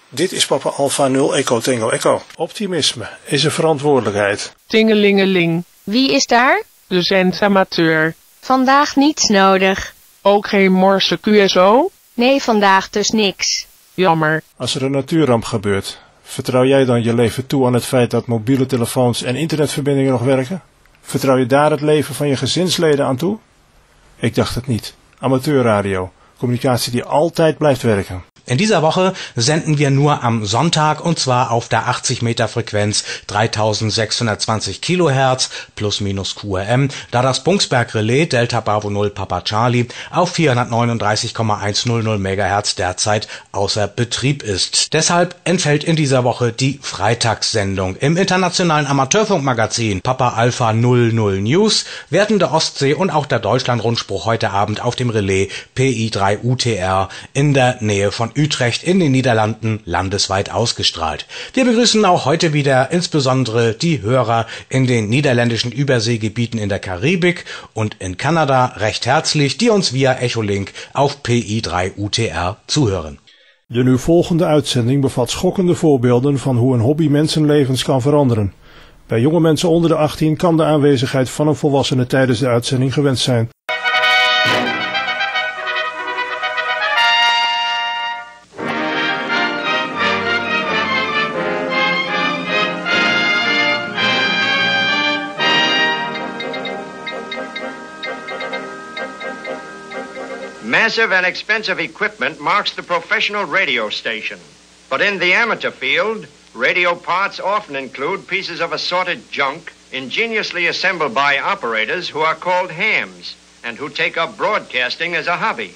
Dit is Papa Alpha 0 Echo Tango Echo. Optimisme is een verantwoordelijkheid. Tingelingeling. Wie is daar? De zendamateur. Vandaag niets nodig. Ook geen morse QSO? Nee, vandaag dus niks. Jammer. Als er een natuurramp gebeurt, vertrouw jij dan je leven toe aan het feit dat mobiele telefoons en internetverbindingen nog werken? Vertrouw je daar het leven van je gezinsleden aan toe? Ik dacht het niet. Amateurradio. Communicatie die altijd blijft werken. In dieser Woche senden wir nur am Sonntag und zwar auf der 80 Meter Frequenz 3620 Kilohertz plus minus QRM, da das Bungsberg Relais Delta Bravo 0 Papa Charlie auf 439,100 MHz derzeit außer Betrieb ist. Deshalb entfällt in dieser Woche die Freitagssendung. Im internationalen Amateurfunkmagazin Papa Alpha 00 News werden der Ostsee und auch der Deutschlandrundspruch heute Abend auf dem Relais PI3 UTR in der Nähe von Utrecht in den Niederlanden landesweit ausgestrahlt. Wir begrüßen auch heute wieder insbesondere die Hörer in den niederländischen Überseegebieten in der Karibik und in Kanada recht herzlich, die uns via Echolink auf PI3 UTR zuhören. De nu volgende uitzending bevat schokkende voorbeelden van hoe een hobby mensenlevens kan veranderen. Bij jonge mensen onder de 18 kan de aanwezigheid van een volwassene tijdens de uitzending gewenst zijn. Massive and expensive equipment marks the professional radio station. But in the amateur field, radio parts often include pieces of assorted junk ingeniously assembled by operators who are called hams and who take up broadcasting as a hobby.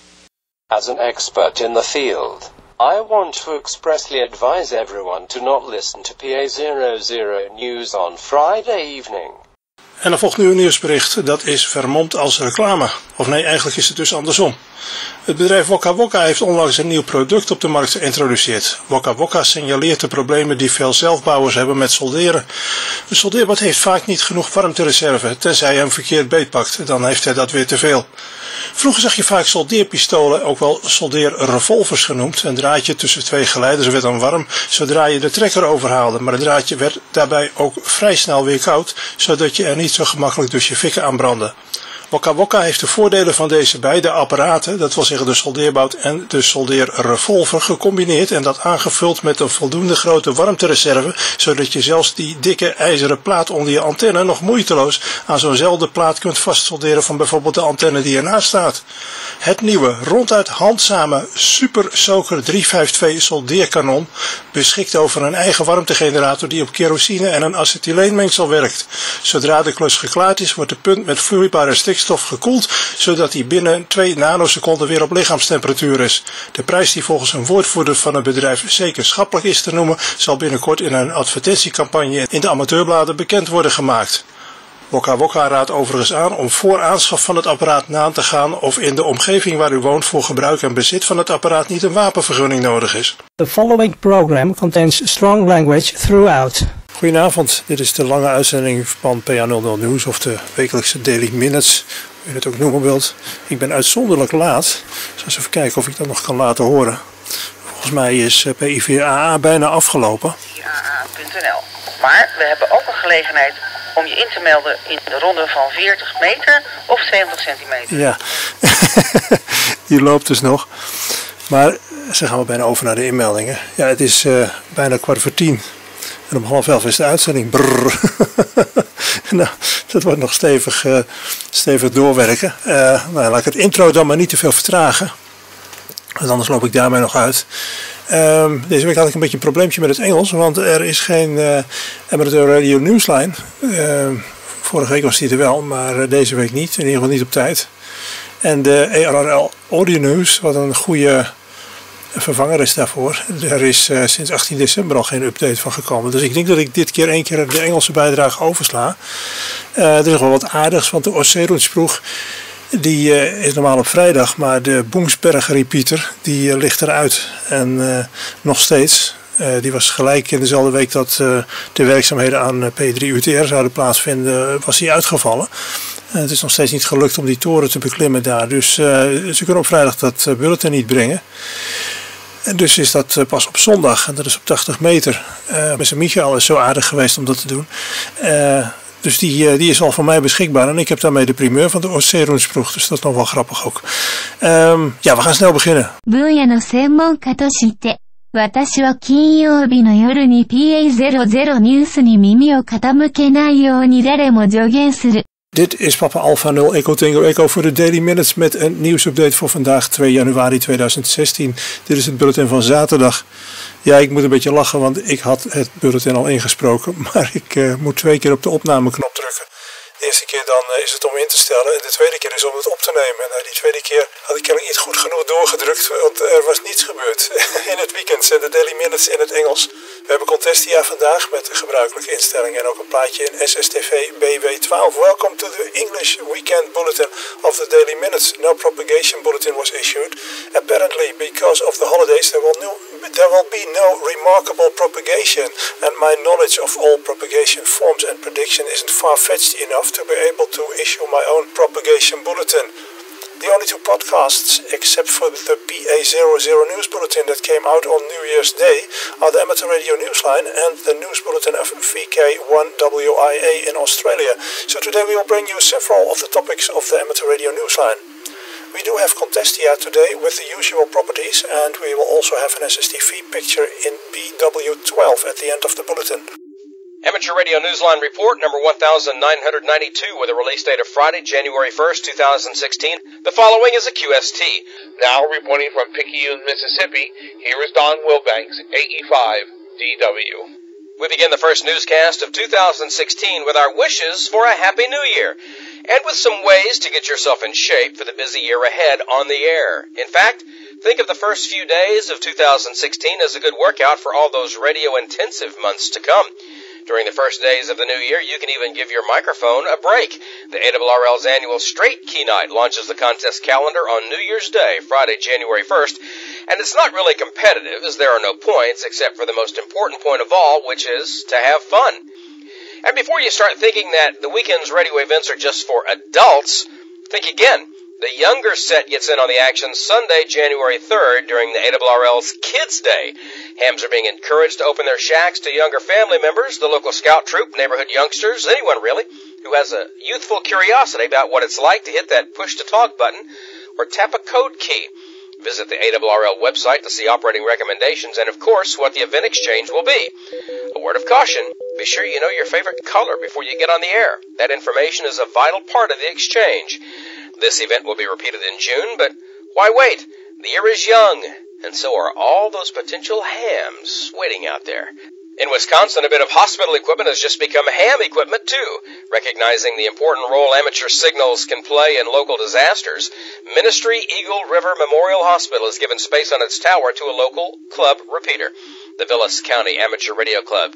As an expert in the field, I want to expressly advise everyone to not listen to PA00 News on Friday evening. En dan volgt nu een nieuwsbericht, dat is vermomd als reclame. Of nee, eigenlijk is het dus andersom. Het bedrijf Wokka Wokka heeft onlangs een nieuw product op de markt geïntroduceerd. Wokka Wokka signaleert de problemen die veel zelfbouwers hebben met solderen. Een soldeerbad heeft vaak niet genoeg warmtereserve, tenzij hij hem verkeerd beetpakt, dan heeft hij dat weer te veel. Vroeger zag je vaak soldeerpistolen, ook wel soldeerrevolvers genoemd. Een draadje tussen twee geleiders werd dan warm zodra je de trekker overhaalde, maar het draadje werd daarbij ook vrij snel weer koud, zodat je er niet zo gemakkelijk dus je fikken aan brandde. Wokka Wokka heeft de voordelen van deze beide apparaten, dat wil zeggen de soldeerbout en de soldeerrevolver, gecombineerd en dat aangevuld met een voldoende grote warmtereserve, zodat je zelfs die dikke ijzeren plaat onder je antenne nog moeiteloos aan zo'nzelfde plaat kunt vastsolderen van bijvoorbeeld de antenne die ernaast staat. Het nieuwe, ronduit handzame Super Soaker 352 soldeerkanon beschikt over een eigen warmtegenerator die op kerosine en een acetyleenmengsel werkt. Zodra de klus geklaard is, wordt de punt met vloeibare stikstof gekoeld, zodat die binnen 2 nanoseconden weer op lichaamstemperatuur is. De prijs die volgens een woordvoerder van het bedrijf zeker schappelijk is te noemen, zal binnenkort in een advertentiecampagne in de amateurbladen bekend worden gemaakt. Wokka Wokka raadt overigens aan om voor aanschaf van het apparaat na te gaan of in de omgeving waar u woont voor gebruik en bezit van het apparaat niet een wapenvergunning nodig is. The following program contains strong language throughout. Goedenavond, dit is de lange uitzending van PA00 News of de wekelijkse Daily Minutes, hoe je het ook noemen wilt. Ik ben uitzonderlijk laat, ik zal eens even kijken of ik dat nog kan laten horen. Volgens mij is PI4AA bijna afgelopen. PI4AA.nl. Maar we hebben ook een gelegenheid om je in te melden in de ronde van 40 meter of 70 centimeter. Ja, die loopt dus nog. Maar ze gaan we bijna over naar de inmeldingen. Ja, het is bijna 9:15. En om 10:30 is de uitzending. Brrr. Nou, dat wordt nog stevig doorwerken. Nou, laat ik het intro dan maar niet te veel vertragen. Want anders loop ik daarmee nog uit. Deze week had ik een beetje een probleempje met het Engels. Want er is geen amateur radio nieuwslijn. Vorige week was die er wel, maar deze week niet. In ieder geval niet op tijd. En de ERRL Audio News, wat een goede vervanger is daarvoor. Er is sinds 18 december al geen update van gekomen. Dus ik denk dat ik dit keer 1 keer de Engelse bijdrage oversla. Er is nog wel wat aardigs, want de Oosteroensproeg die is normaal op vrijdag, maar de Bongsberg repeater die ligt eruit. En nog steeds. Die was gelijk in dezelfde week dat de werkzaamheden aan P3 UTR zouden plaatsvinden, was die uitgevallen. Het is nog steeds niet gelukt om die toren te beklimmen daar. Dus ze kunnen op vrijdag dat bulletin niet brengen. En dus is dat pas op zondag en dat is op 80 meter. Mijn Michael is zo aardig geweest om dat te doen. Dus die is al voor mij beschikbaar en ik heb daarmee de primeur van de Oostzeeroensproeg. Dus dat is nog wel grappig ook. Ja, we gaan snel beginnen. 分野の専門家として、私は金曜日の夜に PA00 ニュースに耳を傾けないように誰も助言する。 Dit is Papa Alpha 0 Echo Tango Echo voor de Daily Minutes met een nieuwsupdate voor vandaag 2 januari 2016. Dit is het bulletin van zaterdag. Ja, ik moet een beetje lachen, want ik had het bulletin al ingesproken, maar ik moet 2 keer op de opnameknop drukken. De eerste keer dan is het om in te stellen en de tweede keer is om het op te nemen. En die tweede keer had ik kennelijk niet goed genoeg doorgedrukt, want er was niets gebeurd in het weekend. De Daily Minutes in het Engels. We hebben Contestia vandaag met de gebruikelijke instellingen en ook een plaatje in SSTV BW12. Welcome to the English Weekend Bulletin of the Daily Minutes. No propagation bulletin was issued. Apparently, because of the holidays, there will be no remarkable propagation, and my knowledge of all propagation forms and prediction isn't far-fetched enough to be able to issue my own propagation bulletin. The only 2 podcasts, except for the PA00 News Bulletin that came out on New Year's Day, are the Amateur Radio Newsline and the News Bulletin of VK1WIA in Australia. So today we will bring you several of the topics of the Amateur Radio Newsline. We do have Contestia today with the usual properties, and we will also have an SSTV picture in BW12 at the end of the bulletin. Amateur Radio Newsline Report number 1992 with a release date of Friday, January 1st, 2016. The following is a QST. Now reporting from Picayune, Mississippi, here is Don Wilbanks, AE5DW. We begin the first newscast of 2016 with our wishes for a Happy New Year, and with some ways to get yourself in shape for the busy year ahead on the air. In fact, think of the first few days of 2016 as a good workout for all those radio-intensive months to come. During the first days of the new year, you can even give your microphone a break. The ARRL's annual Straight Key Night launches the contest calendar on New Year's Day, Friday, January 1st, and it's not really competitive, as there are no points, except for the most important point of all, which is to have fun. And before you start thinking that the weekend's radio events are just for adults, think again. The younger set gets in on the action Sunday, January 3rd during the ARRL's Kids Day. Hams are being encouraged to open their shacks to younger family members, the local scout troop, neighborhood youngsters, anyone really, who has a youthful curiosity about what it's like to hit that push-to-talk button or tap a code key. Visit the ARRL website to see operating recommendations and, of course, what the event exchange will be. A word of caution, be sure you know your favorite color before you get on the air. That information is a vital part of the exchange. This event will be repeated in June, but why wait? The year is young, and so are all those potential hams waiting out there. In Wisconsin, a bit of hospital equipment has just become ham equipment, too. Recognizing the important role amateur signals can play in local disasters, Ministry Eagle River Memorial Hospital has given space on its tower to a local club repeater. The Vilas County Amateur Radio Club,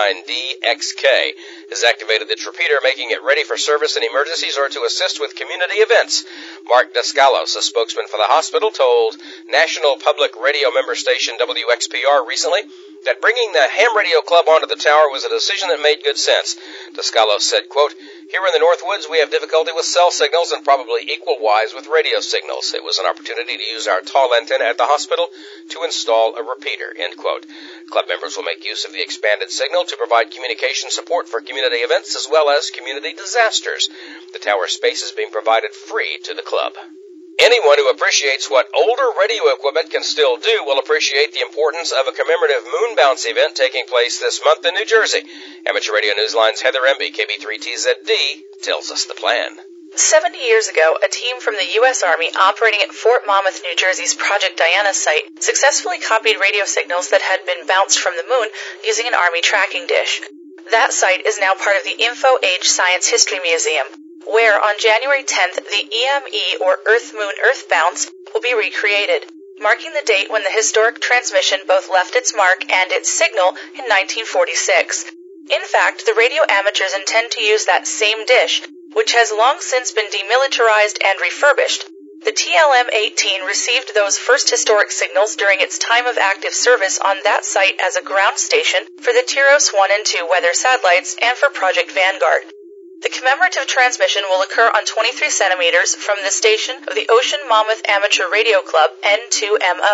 KD9DXK, has activated its repeater, making it ready for service in emergencies or to assist with community events. Mark Descalos, a spokesman for the hospital, told National Public Radio member station WXPR recently that bringing the Ham Radio Club onto the tower was a decision that made good sense. Descalos said, quote, "Here in the Northwoods, we have difficulty with cell signals and probably equal wise with radio signals. It was an opportunity to use our tall antenna at the hospital to install a repeater," end quote. Club members will make use of the expanded signal to provide communication support for community events as well as community disasters. The tower space is being provided free to the club. Anyone who appreciates what older radio equipment can still do will appreciate the importance of a commemorative moon bounce event taking place this month in New Jersey. Amateur Radio Newsline's Heather Emby, KB3TZD, tells us the plan. 70 years ago, a team from the U.S. Army operating at Fort Monmouth, New Jersey's Project Diana site successfully copied radio signals that had been bounced from the moon using an Army tracking dish. That site is now part of the Info Age Science History Museum, where on January 10th, the EME, or Earth-Moon-Earth bounce, will be recreated, marking the date when the historic transmission both left its mark and its signal in 1946. In fact, the radio amateurs intend to use that same dish, which has long since been demilitarized and refurbished. The TLM-18 received those first historic signals during its time of active service on that site as a ground station for the Tyros 1 and 2 weather satellites and for Project Vanguard. The commemorative transmission will occur on 23 centimeters from the station of the Ocean Monmouth Amateur Radio Club, N2MO.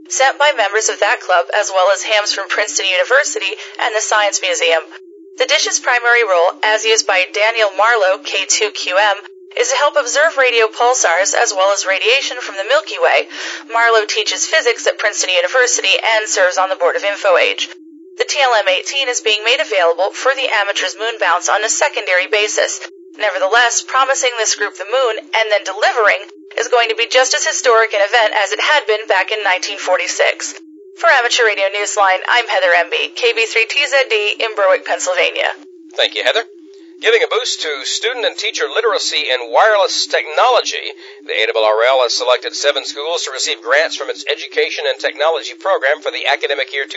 sent by members of that club as well as hams from Princeton University and the Science Museum. The dish's primary role, as used by Daniel Marlowe, K2QM, is to help observe radio pulsars as well as radiation from the Milky Way. Marlowe teaches physics at Princeton University and serves on the board of InfoAge. The TLM-18 is being made available for the amateur's moon bounce on a secondary basis. Nevertheless, promising this group the moon and then delivering is going to be just as historic an event as it had been back in 1946. For Amateur Radio Newsline, I'm Heather Emby, KB3TZD in Berwick, Pennsylvania. Thank you, Heather. Giving a boost to student and teacher literacy in wireless technology, the ARRL has selected 7 schools to receive grants from its Education and Technology program for the academic year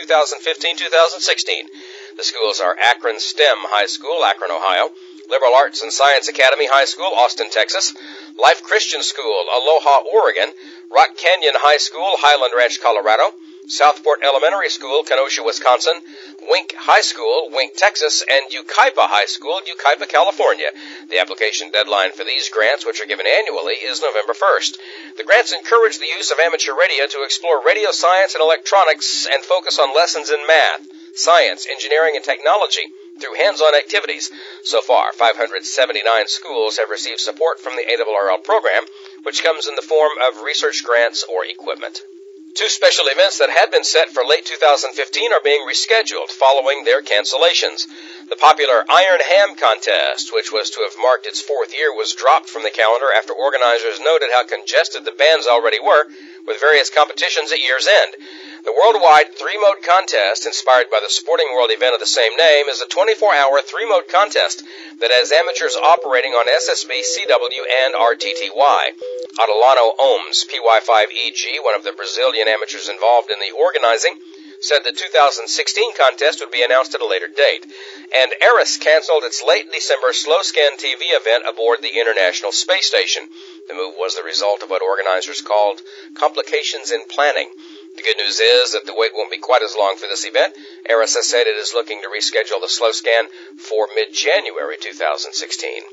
2015-2016. The schools are Akron STEM High School, Akron, Ohio; Liberal Arts and Science Academy High School, Austin, Texas; Life Christian School, Aloha, Oregon; Rock Canyon High School, Highland Ranch, Colorado; Southport Elementary School, Kenosha, Wisconsin; Wink High School, Wink, Texas; and Yucaipa High School, Yucaipa, California. The application deadline for these grants, which are given annually, is November 1st. The grants encourage the use of amateur radio to explore radio science and electronics and focus on lessons in math, science, engineering, and technology through hands-on activities. So far, 579 schools have received support from the ARRL program, which comes in the form of research grants or equipment. 2 special events that had been set for late 2015 are being rescheduled following their cancellations. The popular Iron Ham Contest, which was to have marked its 4th year, was dropped from the calendar after organizers noted how congested the bands already were, with various competitions at year's end. The worldwide 3-mode contest, inspired by the Sporting World event of the same name, is a 24-hour 3-mode contest that has amateurs operating on SSB, CW, and RTTY. Adelano Ohms, PY5EG, one of the Brazilian amateurs involved in the organizing, said the 2016 contest would be announced at a later date. And Eris canceled its late December SlowScan TV event aboard the International Space Station. The move was the result of what organizers called complications in planning. The good news is that the wait won't be quite as long for this event. Eris has said it is looking to reschedule the SlowScan for mid-January 2016.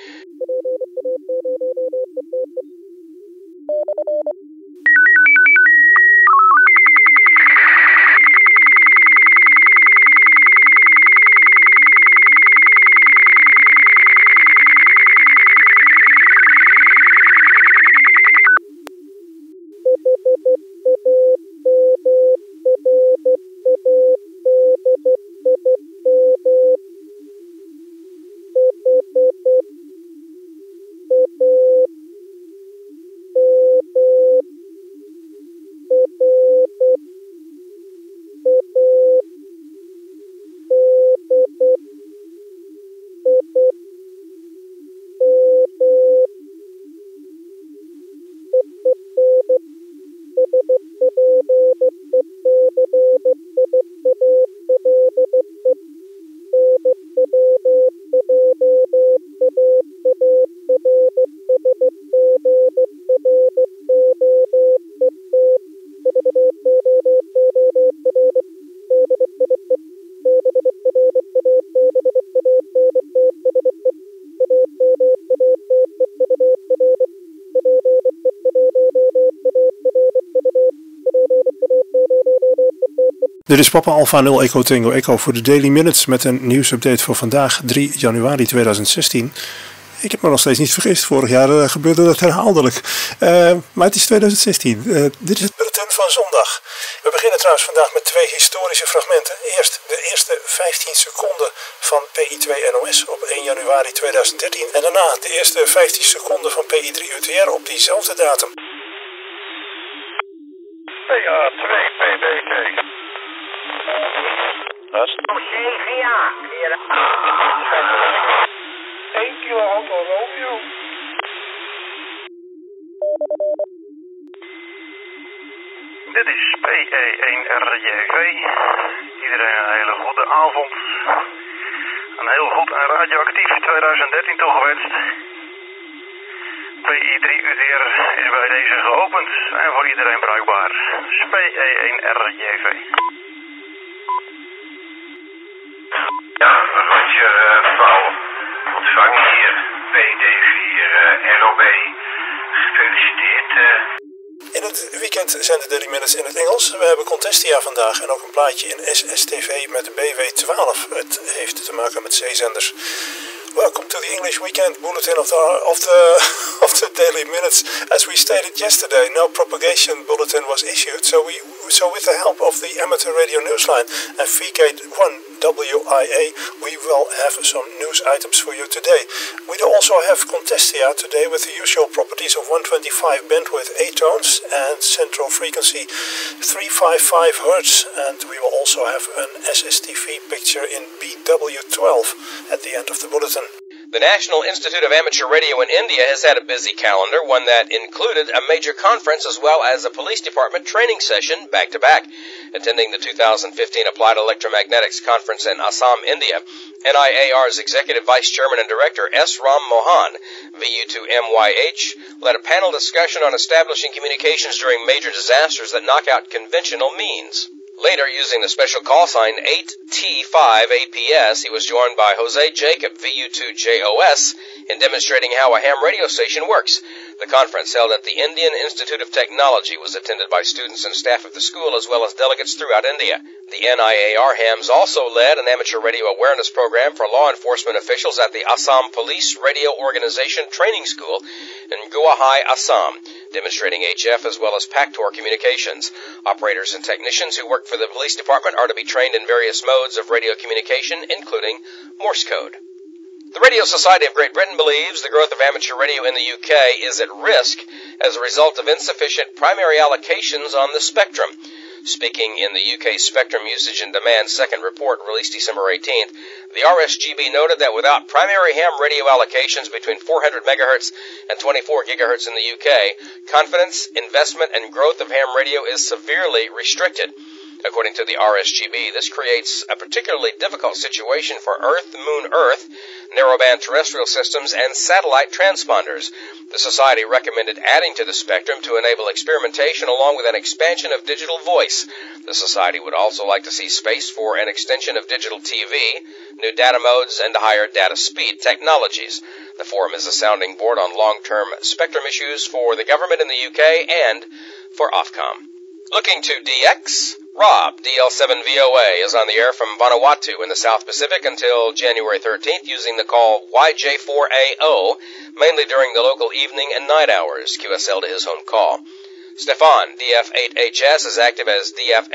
Dit is Papa Alpha 0 Echo Tango Echo voor de Daily Minutes met een nieuwsupdate voor vandaag 3 januari 2016. Ik heb me nog steeds niet vergist, vorig jaar gebeurde dat herhaaldelijk. Maar het is 2016. Dit is het bulletin van zondag. We beginnen trouwens vandaag met 2 historische fragmenten. Eerst de eerste 15 seconden van PI2 NOS op 1 januari 2013. En daarna de eerste 15 seconden van PI3 UTR op diezelfde datum. PA2 PBT. Dat is nog CGA. 1 kilo Anton Romeo. Dit is PE1RJV. Iedereen een hele goede avond. Een heel goed en radioactief 2013 toegewenst. PI3 UTR is bij deze geopend en voor iedereen bruikbaar. PE1RJV. Ja, Roger, mevrouw. Ontvang hier PD4 ROB. Gefeliciteerd. In het weekend zijn de Daily Minutes in het Engels. We hebben Contestia vandaag en ook een plaatje in SSTV met de BW12. Het heeft te maken met zeezenders. Welcome to the English Weekend Bulletin of the Daily Minutes. As we stated yesterday, no propagation bulletin was issued, so with the help of the amateur radio newsline and VK1WIA, we will have some news items for you today. We also have Contestia today with the usual properties of 125 bandwidth A-tones and central frequency 355 Hz, and we will also have an SSTV picture in BW12 at the end of the bulletin. The National Institute of Amateur Radio in India has had a busy calendar, one that included a major conference as well as a police department training session back-to-back. Attending the 2015 Applied Electromagnetics Conference in Assam, India, NIAR's Executive Vice Chairman and Director S. Ram Mohan, VU2MYH, led a panel discussion on establishing communications during major disasters that knock out conventional means. Later, using the special call sign 8T5APS, he was joined by Jose Jacob, VU2JOS, in demonstrating how a ham radio station works. The conference, held at the Indian Institute of Technology, was attended by students and staff of the school as well as delegates throughout India. The NIAR hams also led an amateur radio awareness program for law enforcement officials at the Assam Police Radio Organization Training School in Guwahati, Assam, demonstrating HF as well as PACTOR communications. Operators and technicians who work for the police department are to be trained in various modes of radio communication, including Morse code. The Radio Society of Great Britain believes the growth of amateur radio in the UK is at risk as a result of insufficient primary allocations on the spectrum. Speaking in the UK Spectrum Usage and Demand Second Report released December 18th, the RSGB noted that without primary ham radio allocations between 400 MHz and 24 GHz in the UK, confidence, investment, and growth of ham radio is severely restricted. According to the RSGB, this creates a particularly difficult situation for Earth-Moon-Earth, narrowband terrestrial systems, and satellite transponders. The Society recommended adding to the spectrum to enable experimentation along with an expansion of digital voice. The Society would also like to see space for an extension of digital TV, new data modes, and higher data speed technologies. The forum is a sounding board on long-term spectrum issues for the government in the UK and for Ofcom. Looking to DX, Rob, DL7VOA, is on the air from Vanuatu in the South Pacific until January 13th using the call YJ4AO, mainly during the local evening and night hours, QSL to his home call. Stefan, DF8HS, is active as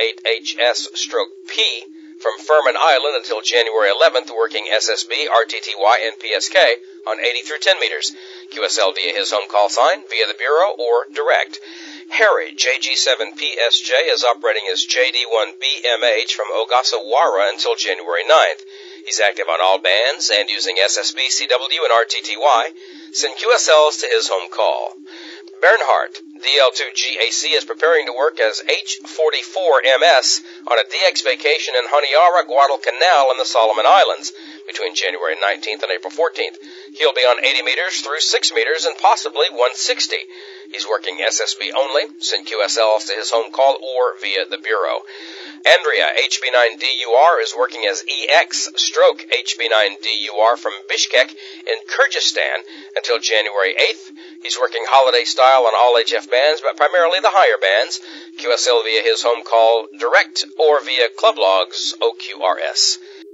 DF8HS-P from Furman Island until January 11th, working SSB, RTTY, and PSK on 80 through 10 meters. QSL via his home call sign, via the Bureau, or direct. Harry, JG7PSJ, is operating as JD1BMH from Ogasawara until January 9th. He's active on all bands and using SSB, CW, and RTTY. Send QSLs to his home call. Bernhardt, DL2GAC, is preparing to work as H44MS on a DX vacation in Honiara, Guadalcanal, in the Solomon Islands between January 19th and April 14th. He'll be on 80 meters through 6 meters and possibly 160. He's working SSB only. Send QSLs to his home call or via the Bureau. Andrea, HB9DUR, is working as EX-HB9DUR from Bishkek in Kyrgyzstan until January 8th. He's working holiday style on all HF bands, but primarily the higher bands. QSL via his home call direct or via Club Logs OQRS.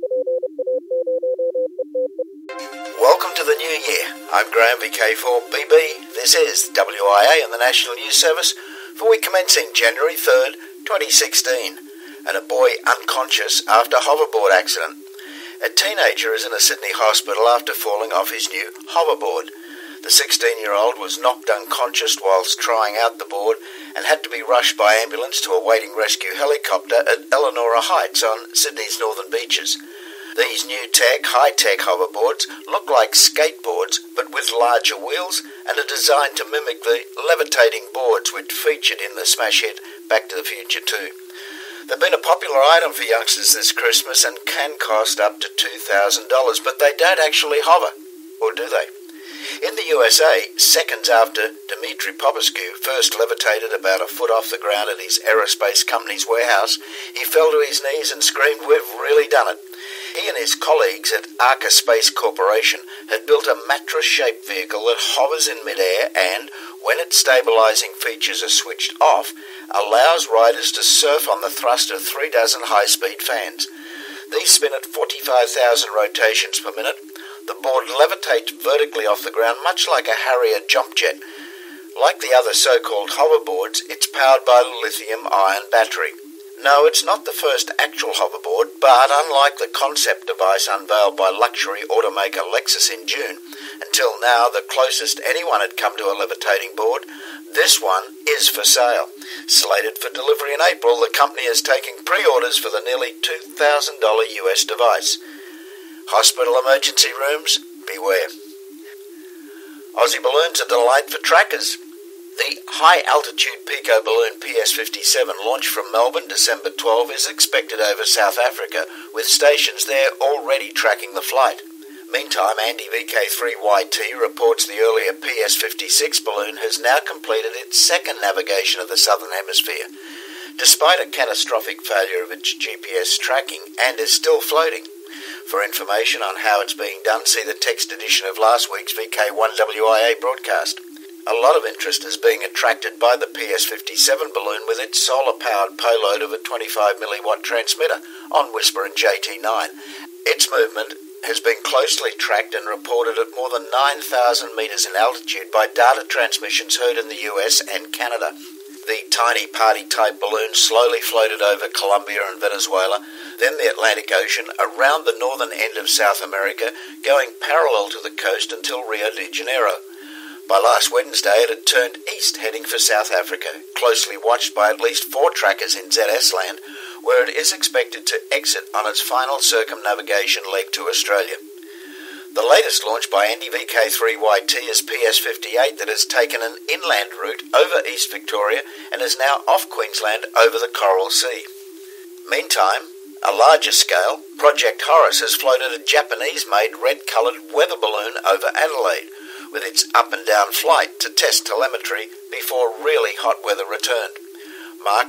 Welcome to the new year. I'm Graham, VK4BB. This is WIA and the National News Service for week commencing January 3rd, 2016. And a boy unconscious after hoverboard accident. A teenager is in a Sydney hospital after falling off his new hoverboard. The 16-year-old was knocked unconscious whilst trying out the board and had to be rushed by ambulance to a waiting rescue helicopter at Eleanora Heights on Sydney's northern beaches. These new high-tech hoverboards look like skateboards but with larger wheels and are designed to mimic the levitating boards which featured in the smash hit Back to the Future 2. They've been a popular item for youngsters this Christmas and can cost up to $2,000, but they don't actually hover, or do they? In the USA, seconds after Dmitry Popescu first levitated about a foot off the ground at his aerospace company's warehouse, he fell to his knees and screamed, "We've really done it." He and his colleagues at Arca Space Corporation had built a mattress-shaped vehicle that hovers in midair and, when its stabilising features are switched off, allows riders to surf on the thrust of 3 dozen high-speed fans. These spin at 45,000 rotations per minute. The board levitates vertically off the ground, much like a Harrier jump jet. Like the other so-called hoverboards, it's powered by a lithium-ion battery. No, it's not the first actual hoverboard, but unlike the concept device unveiled by luxury automaker Lexus in June, until now the closest anyone had come to a levitating board, this one is for sale. Slated for delivery in April, the company is taking pre-orders for the nearly $2,000 US device. Hospital emergency rooms, beware. Aussie balloons a delight for trackers. The high-altitude Pico balloon PS57 launched from Melbourne December 12 is expected over South Africa, with stations there already tracking the flight. Meantime, Andy VK3YT reports the earlier PS56 balloon has now completed its second navigation of the Southern Hemisphere, despite a catastrophic failure of its GPS tracking, and is still floating. For information on how it's being done, see the text edition of last week's VK1WIA broadcast. A lot of interest is being attracted by the PS57 balloon with its solar-powered payload of a 25mW transmitter on Whisper and JT9. Its movement has been closely tracked and reported at more than 9,000 metres in altitude by data transmissions heard in the US and Canada. The tiny party-type balloon slowly floated over Colombia and Venezuela, then the Atlantic Ocean, around the northern end of South America, going parallel to the coast until Rio de Janeiro. By last Wednesday, it had turned east, heading for South Africa, closely watched by at least 4 trackers in ZS land, where it is expected to exit on its final circumnavigation leg to Australia. The latest launch by Andy VK3YT is PS58 that has taken an inland route over East Victoria and is now off Queensland over the Coral Sea. Meantime, a larger scale, Project Horus has floated a Japanese-made red-coloured weather balloon over Adelaide, with its up-and-down flight to test telemetry before really hot weather returned. Mark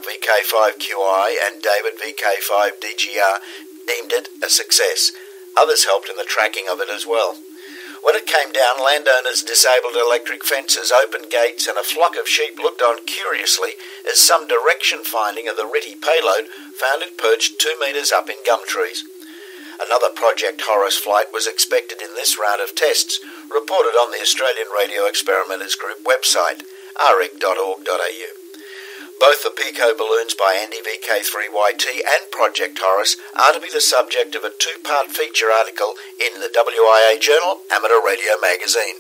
VK5QI and David VK5DGR deemed it a success. Others helped in the tracking of it as well. When it came down, landowners disabled electric fences, opened gates, and a flock of sheep looked on curiously as some direction finding of the RTTY payload found it perched 2 metres up in gum trees. Another Project Horus flight was expected in this round of tests, reported on the Australian Radio Experimenters Group website, aric.org.au. Both the Pico balloons by Andy VK3YT and Project Horus are to be the subject of a 2-part feature article in the WIA journal Amateur Radio Magazine.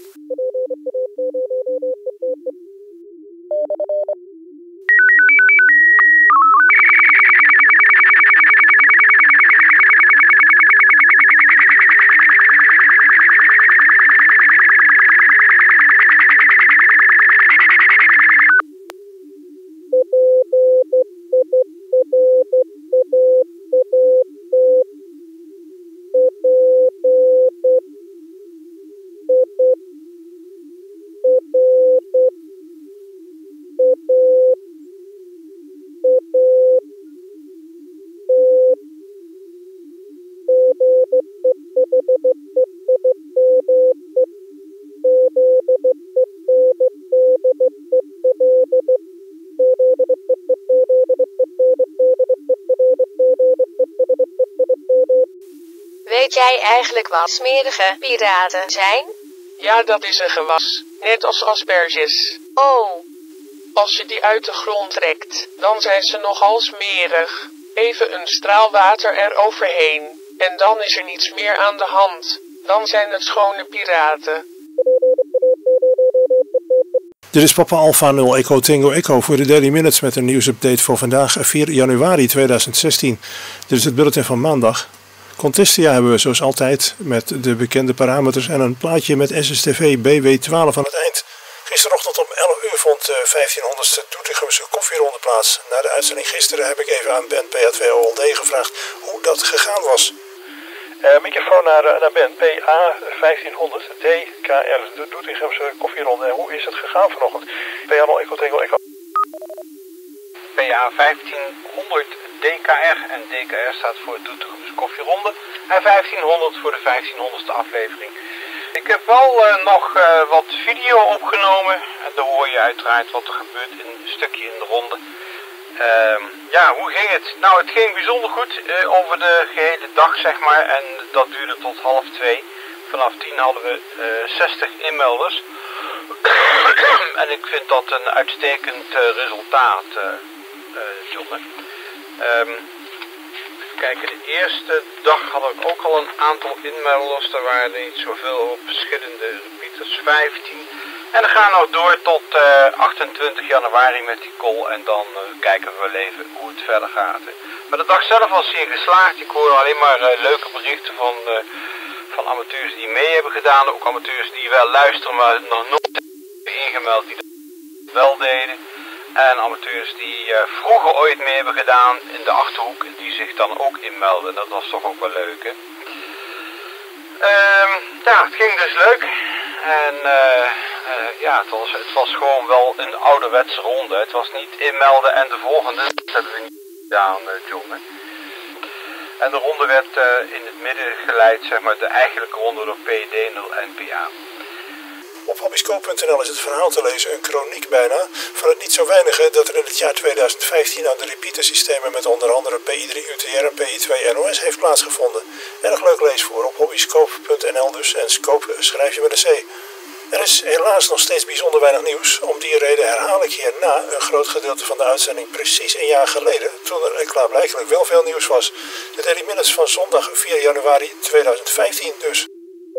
Weet jij eigenlijk wat smerige piraten zijn? Ja, dat is een gewas. Net als asperges. Oh. Als je die uit de grond trekt, dan zijn ze nogal smerig. Even een straal water eroverheen. En dan is er niets meer aan de hand. Dan zijn het schone piraten. Dit is Papa Alpha 0 Echo Tango Echo voor de Daily Minutes met een nieuwsupdate voor vandaag 4 januari 2016. Dit is het bulletin van maandag. Contestia hebben we zoals altijd met de bekende parameters en een plaatje met SSTV BW12 aan het eind. Gisterochtend om 11 uur vond de 1500ste Doetinchemse koffieronde plaats. Na de uitzending gisteren heb ik even aan Ben PA2OLD gevraagd hoe dat gegaan was. Microfoon naar Ben, PA 1500 DKR, de Doetinchemse koffieronde. En hoe is het gegaan vanochtend? PA 0 Echo Tango Echo. PA 1500 DKR en DKR staat voor Doetinchemse koffieronde. En 1500 voor de 1500ste aflevering. Ik heb wel nog wat video opgenomen. En dan hoor je uiteraard wat er gebeurt in een stukje in de ronde. Ja, hoe ging het? Nou, het ging bijzonder goed over de gehele dag, zeg maar. En dat duurde tot 1:30. Vanaf 10 hadden we 60 inmelders. En ik vind dat een uitstekend resultaat, John. Kijk, de eerste dag had ik ook al een aantal inmelders. Er waren niet zoveel op verschillende repeaters, 15. En dan gaan we nog door tot 28 januari met die call. En dan kijken we wel even hoe het verder gaat. Maar de dag zelf was zeer geslaagd. Ik hoor alleen maar leuke berichten van amateurs die mee hebben gedaan. Ook amateurs die wel luisteren, maar nog nooit hebben ingemeld die dat wel deden. En amateurs die vroeger ooit mee hebben gedaan in de Achterhoek, die zich dan ook inmelden. Dat was toch ook wel leuk, hè? Ja, het ging dus leuk. En ja, het was gewoon wel een ouderwetse ronde. Het was niet inmelden en de volgende. Dat hebben we niet gedaan, John, hè? En de ronde werd in het midden geleid, zeg maar, de eigenlijke ronde door PD en PA. Op hobbyscope.nl is het verhaal te lezen, een kroniek bijna, van het niet zo weinige dat er in het jaar 2015 aan de repeatersystemen met onder andere PI3 UTR en PI2 NOS heeft plaatsgevonden. Erg leuk leesvoer op hobbyscope.nl dus, en scope schrijf je met een C. Er is helaas nog steeds bijzonder weinig nieuws. Om die reden herhaal ik hierna een groot gedeelte van de uitzending precies een jaar geleden, toen er klaarblijkelijk wel veel nieuws was. De Daily Minutes van zondag 4 januari 2015 dus.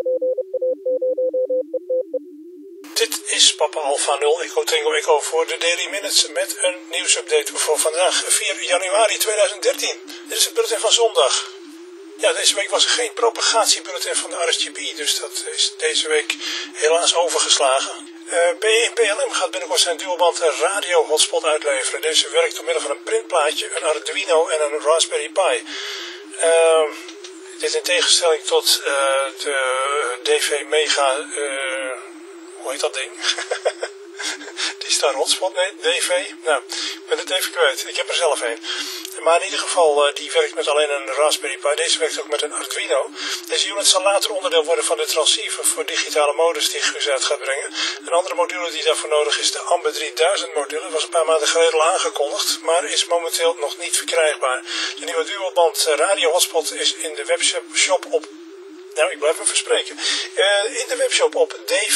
Dit is Papa Alpha 0 Echo Tango Echo voor de Daily Minutes met een nieuwsupdate voor vandaag 4 januari 2013. Dit is het bulletin van zondag. Ja, deze week was er geen propagatiebulletin van de RSGB, dus dat is deze week helaas overgeslagen. BLM gaat binnenkort zijn dualband radio hotspot uitleveren. Deze werkt door middel van een printplaatje, een Arduino en een Raspberry Pi. Dit in tegenstelling tot de DV Mega, hoe heet dat ding? Die staat hotspot, nee, DV. Nou, ik ben het even kwijt. Ik heb er zelf een. Maar in ieder geval, die werkt met alleen een Raspberry Pi. Deze werkt ook met een Arduino. Deze unit zal later onderdeel worden van de transceiver voor digitale modus die Guus uit gaat brengen. Een andere module die daarvoor nodig is de Amber 3000 module. Was een paar maanden geleden al aangekondigd, maar is momenteel nog niet verkrijgbaar. De nieuwe dualband radio hotspot is in de webshop op... Nou, ik blijf hem verspreken. In de webshop op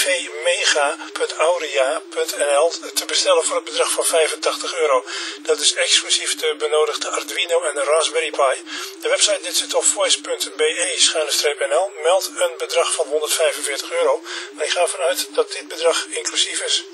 dvmega.auria.nl te bestellen voor het bedrag van €85. Dat is exclusief de benodigde Arduino en de Raspberry Pi. De website digitalvoice.be/nl meldt een bedrag van €145. Maar ik ga ervan uit dat dit bedrag inclusief is.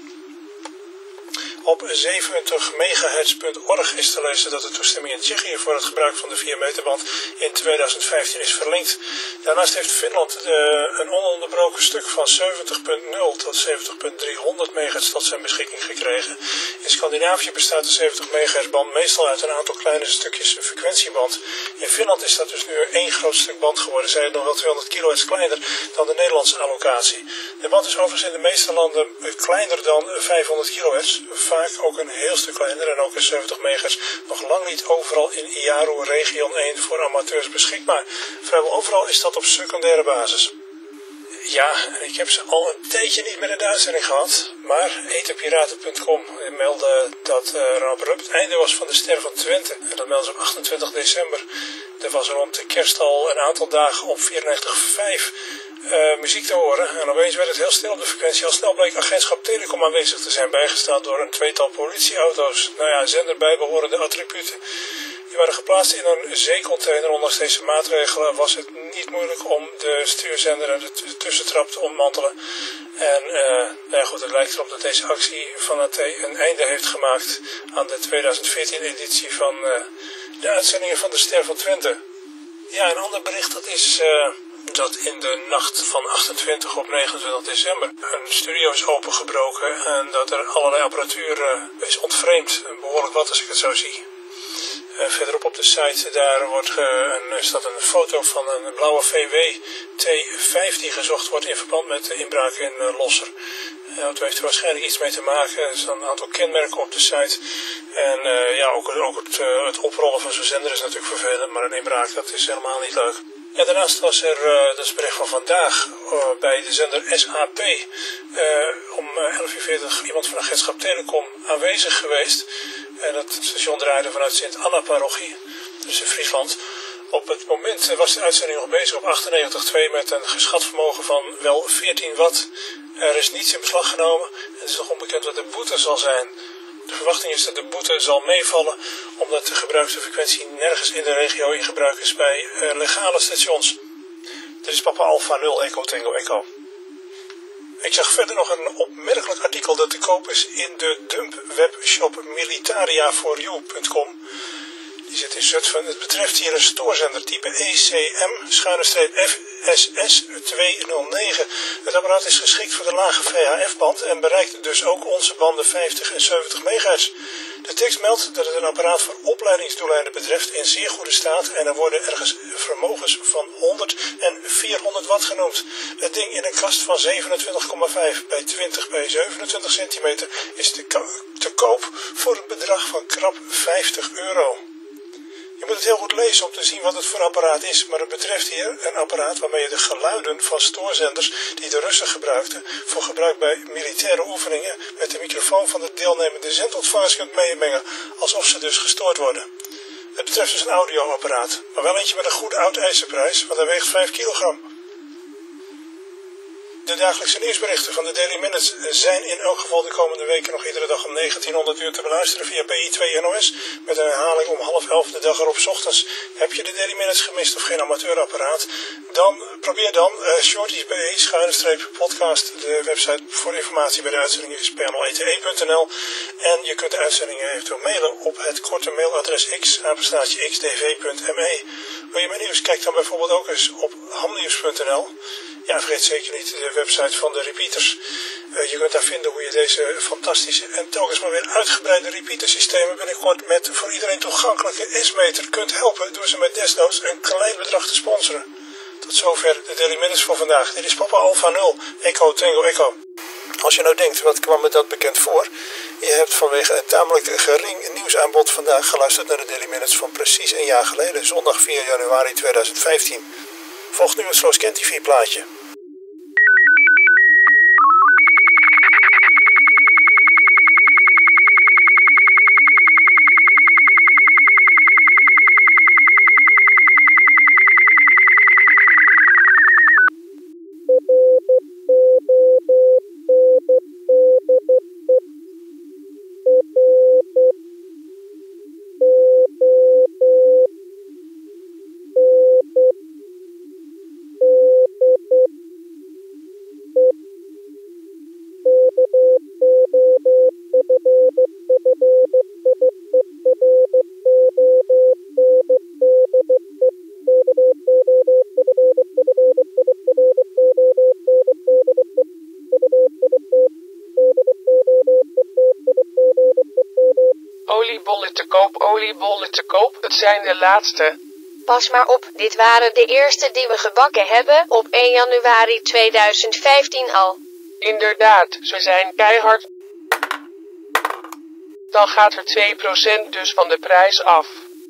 Op 70megahertz.org is te lezen dat de toestemming in Tsjechië voor het gebruik van de 4 meterband in 2015 is verlengd. Daarnaast heeft Finland een ononderbroken stuk van 70.0 tot 70.300 megahertz tot zijn beschikking gekregen. In Scandinavië bestaat de 70 megahertz band meestal uit een aantal kleine stukjes frequentieband. In Finland is dat dus nu één groot stuk band geworden, zij het nog wel 200 kilohertz kleiner dan de Nederlandse allocatie. De band is overigens in de meeste landen kleiner dan 500 kilohertz. Vaak ook een heel stuk kleiner en ook in 70 megahertz nog lang niet overal in IARO Region 1 voor amateurs beschikbaar. Vrijwel overal is dat op secundaire basis. Ja, ik heb ze al een tijdje niet meer in de uitzending gehad, maar etenpiraten.com meldde dat er een abrupt einde was van de Ster van Twente. En dat meldde ze op 28 december. Er was rond de kerst al een aantal dagen op 94.5 muziek te horen. En opeens werd het heel stil op de frequentie. Al snel bleek agentschap Telecom aanwezig te zijn, bijgestaan door een tweetal politieauto's. Nou ja, zender bijbehorende attributen. Die waren geplaatst in een zeecontainer. Ondanks deze maatregelen was het niet moeilijk om de stuurzender en de tussentrap te ontmantelen. En ja goed, het lijkt erop dat deze actie van AT een einde heeft gemaakt aan de 2014 editie van de uitzendingen van de Ster van Twente. Ja, een ander bericht dat is dat in de nacht van 28 op 29 december een studio is opengebroken en dat er allerlei apparatuur is ontvreemd. Behoorlijk wat als ik het zo zie. Verderop op de site daar staat een foto van een blauwe VW T5 die gezocht wordt in verband met de inbraak in Losser. De auto heeft er waarschijnlijk iets mee te maken. Er staan een aantal kenmerken op de site. En ja, ook het oprollen van zo'n zender is natuurlijk vervelend, maar een inbraak dat is helemaal niet leuk. En daarnaast was er, dat is het bericht van vandaag, bij de zender SAP om 11:40 iemand van agentschap Telecom aanwezig geweest. En dat station draaide vanuit Sint-Anna-parochie, dus in Friesland. Op het moment was de uitzending nog bezig op 98.2 met een geschat vermogen van wel 14 watt. Er is niets in beslag genomen en het is nog onbekend wat de boete zal zijn. De verwachting is dat de boete zal meevallen omdat de gebruikte frequentie nergens in de regio in gebruik is bij legale stations. Dit is Papa Alpha 0 Echo Tango Echo. Ik zag verder nog een opmerkelijk artikel dat te koop is in de dump-webshop militariaforyou.com. Die zit in Zutphen. Het betreft hier een stoorzender type ECM-FSS209. Het apparaat is geschikt voor de lage VHF-band en bereikt dus ook onze banden 50 en 70 MHz. De tekst meldt dat het een apparaat voor opleidingsdoeleinden betreft in zeer goede staat en er worden ergens vermogens van 100 en 400 watt genoemd. Het ding in een kast van 27,5 bij 20 bij 27 centimeter is te koop voor een bedrag van krap €50. Je moet het heel goed lezen om te zien wat het voor apparaat is, maar het betreft hier een apparaat waarmee je de geluiden van stoorzenders die de Russen gebruikten voor gebruik bij militaire oefeningen met de microfoon van de deelnemende zendontvangers kunt meemengen, alsof ze dus gestoord worden. Het betreft dus een audioapparaat, maar wel eentje met een goede oud-ijzerprijs, want hij weegt 5 kilogram. De dagelijkse nieuwsberichten van de Daily Minutes zijn in elk geval de komende weken nog iedere dag om 1900 uur te beluisteren via PI2 NOS met een herhaling om 10:30 de dag erop 's ochtends. Heb je de Daily Minutes gemist of geen amateurapparaat? Dan probeer dan shorties.be-podcast. De website voor informatie bij de uitzending is pnl.ete.nl en je kunt de uitzendingen eventueel mailen op het korte mailadres x@xdv.me. Wil je mijn nieuws? Kijk dan bijvoorbeeld ook eens op hamnieuws.nl. Ja, vergeet zeker niet de website van de repeaters. Je kunt daar vinden hoe je deze fantastische en telkens maar weer uitgebreide repeatersystemen binnenkort met voor iedereen toegankelijke S-meter kunt helpen door ze met desnoods een klein bedrag te sponsoren. Tot zover de Daily Minutes voor vandaag. Dit is Papa Alpha 0 Echo Tango Echo. Als je nou denkt, wat kwam me dat bekend voor? Je hebt vanwege een tamelijk gering nieuwsaanbod vandaag geluisterd naar de Daily Minutes van precies een jaar geleden, zondag 4 januari 2015. Volgt nu het Slow Scan TV plaatje. Oliebollen te koop, het zijn de laatste. Pas maar op, dit waren de eerste die we gebakken hebben op 1 januari 2015 al. Inderdaad, ze zijn keihard. Dan gaat er 2% dus van de prijs af.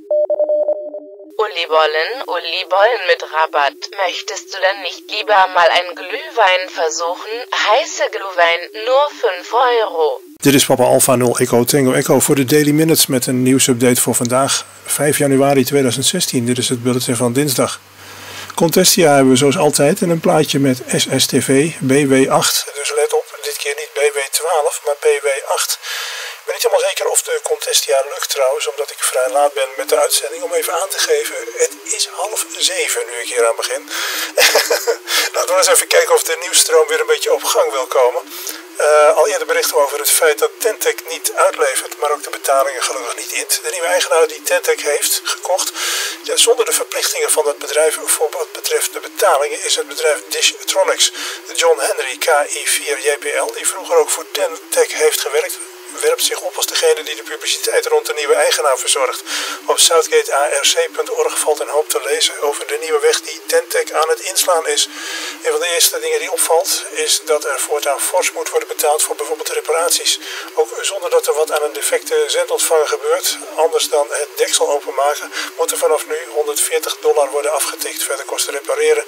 Oliebollen mit Rabatt. Möchtest du denn nicht lieber mal ein Glühwein versuchen? Heiße Glühwein, nur €5. Dit is Papa Alpha 0 Echo Tango Echo voor de Daily Minutes met een nieuwsupdate voor vandaag, 5 januari 2016. Dit is het bulletin van dinsdag. Contestia hebben we zoals altijd en een plaatje met SSTV BW8. Dus let op, dit keer niet BW12, maar BW8. Ik ben niet helemaal zeker of de Contestia lukt trouwens, omdat ik vrij laat ben met de uitzending. Om even aan te geven, het is 6:30 nu ik hier aan begin. Laten we eens even kijken of de nieuwsstroom weer een beetje op gang wil komen. Al eerder berichten over het feit dat Tentec niet uitlevert, maar ook de betalingen gelukkig niet int. De nieuwe eigenaar die Tentec heeft gekocht, ja, zonder de verplichtingen van het bedrijf voor wat betreft de betalingen, is het bedrijf Dishtronics. John Henry KI4JPL, die vroeger ook voor Tentec heeft gewerkt, werpt zich op als degene die de publiciteit rond de nieuwe eigenaar verzorgt. Op southgatearc.org valt een hoop te lezen over de nieuwe weg die Tentec aan het inslaan is. Een van de eerste dingen die opvalt is dat er voortaan fors moet worden betaald voor bijvoorbeeld reparaties. Ook zonder dat er wat aan een defecte zendontvanger gebeurt, anders dan het deksel openmaken, moet er vanaf nu $140 worden afgetikt. Verder kost repareren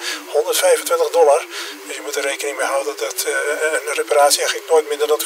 $125. Dus je moet er rekening mee houden dat een reparatie eigenlijk nooit minder dan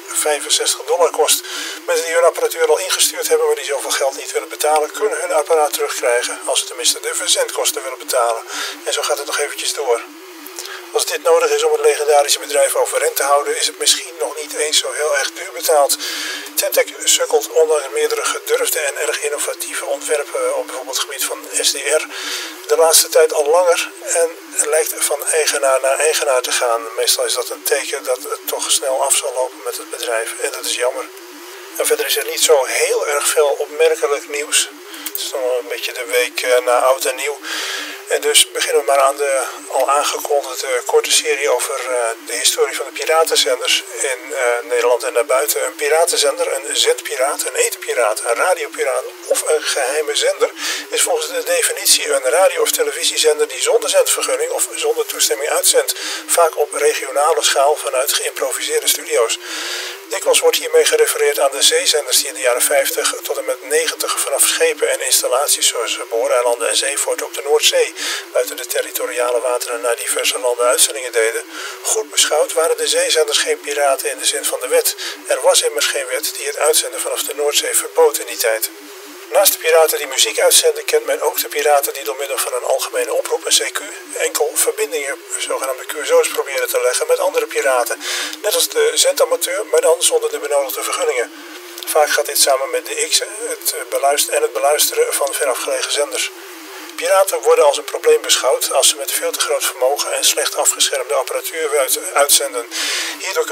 $265 kost. Mensen die hun apparatuur al ingestuurd hebben, maar die zoveel geld niet willen betalen, kunnen hun apparaat terugkrijgen als ze tenminste de verzendkosten willen betalen. En zo gaat het nog eventjes door. Als dit nodig is om het legendarische bedrijf overeind te houden, is het misschien nog niet eens zo heel erg duur betaald. Tentec sukkelt ondanks meerdere gedurfde en erg innovatieve ontwerpen op bijvoorbeeld het gebied van SDR de laatste tijd al langer en lijkt van eigenaar naar eigenaar te gaan. Meestal is dat een teken dat het toch snel af zal lopen met het bedrijf en dat is jammer. En verder is er niet zo heel erg veel opmerkelijk nieuws. Het is nog een beetje de week na oud en nieuw. En dus beginnen we maar aan de al aangekondigde korte serie over de historie van de piratenzenders in Nederland en daarbuiten. Een piratenzender, een zendpiraat, een etherpiraat, een radiopiraat of een geheime zender is volgens de definitie een radio- of televisiezender die zonder zendvergunning of zonder toestemming uitzendt. Vaak op regionale schaal vanuit geïmproviseerde studio's. Dikwijls wordt hiermee gerefereerd aan de zeezenders die in de jaren 50 tot en met 90 vanaf schepen en installaties zoals Booreilanden en Zeevoort op de Noordzee buiten de territoriale wateren naar diverse landen uitzendingen deden. Goed beschouwd waren de zeezenders geen piraten in de zin van de wet. Er was immers geen wet die het uitzenden vanaf de Noordzee verbood in die tijd. Naast de piraten die muziek uitzenden kent men ook de piraten die door middel van een algemene oproep, een CQ, enkel verbindingen, zogenaamde QSO's, proberen te leggen met andere piraten. Net als de zendamateur, maar dan zonder de benodigde vergunningen. Vaak gaat dit samen met de X'en het beluisteren van verafgelegen zenders. Piraten worden als een probleem beschouwd als ze met veel te groot vermogen en slecht afgeschermde apparatuur uitzenden. Hierdoor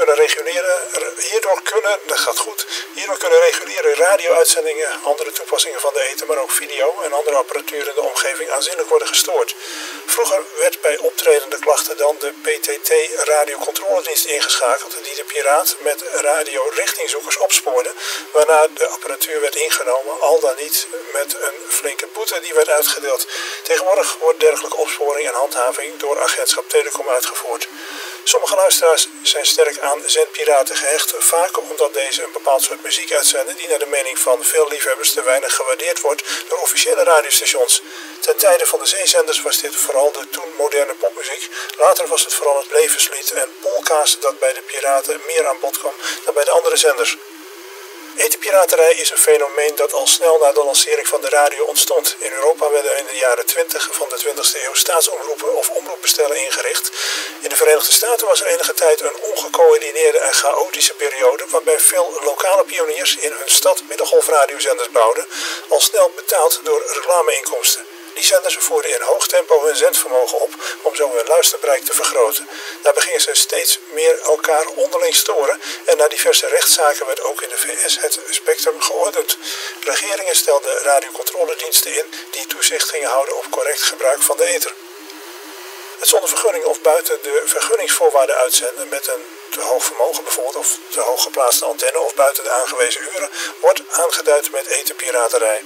kunnen reguliere radio-uitzendingen, andere toepassingen van de ether, maar ook video en andere apparatuur in de omgeving aanzienlijk worden gestoord. Vroeger werd bij optredende klachten dan de PTT-radiocontroledienst ingeschakeld die de piraat met radio-richtingzoekers opspoorde, waarna de apparatuur werd ingenomen, al dan niet met een flinke boete die werd uitgedeeld. Tegenwoordig wordt dergelijke opsporing en handhaving door agentschap Telecom uitgevoerd. Sommige luisteraars zijn sterk aan zendpiraten gehecht, vaak omdat deze een bepaald soort muziek uitzenden die naar de mening van veel liefhebbers te weinig gewaardeerd wordt door officiële radiostations. Ten tijde van de zeezenders was dit vooral de toen moderne popmuziek. Later was het vooral het levenslied en polka's dat bij de piraten meer aan bod kwam dan bij de andere zenders. Etherpiraterij is een fenomeen dat al snel na de lancering van de radio ontstond. In Europa werden in de jaren 20 van de 20e eeuw staatsomroepen of omroepbestellen ingericht. In de Verenigde Staten was er enige tijd een ongecoördineerde en chaotische periode waarbij veel lokale pioniers in hun stad middengolfradiozenders bouwden, al snel betaald door reclameinkomsten. Die zenders voerden in hoog tempo hun zendvermogen op om zo hun luisterbereik te vergroten. Daarbij gingen ze steeds meer elkaar onderling storen en na diverse rechtszaken werd ook in de VS het spectrum geordend. Regeringen stelden radiocontrolediensten in die toezicht gingen houden op correct gebruik van de ether. Het zonder vergunning of buiten de vergunningsvoorwaarden uitzenden met een te hoog vermogen bijvoorbeeld of te hoog geplaatste antenne of buiten de aangewezen uren wordt aangeduid met etherpiraterij.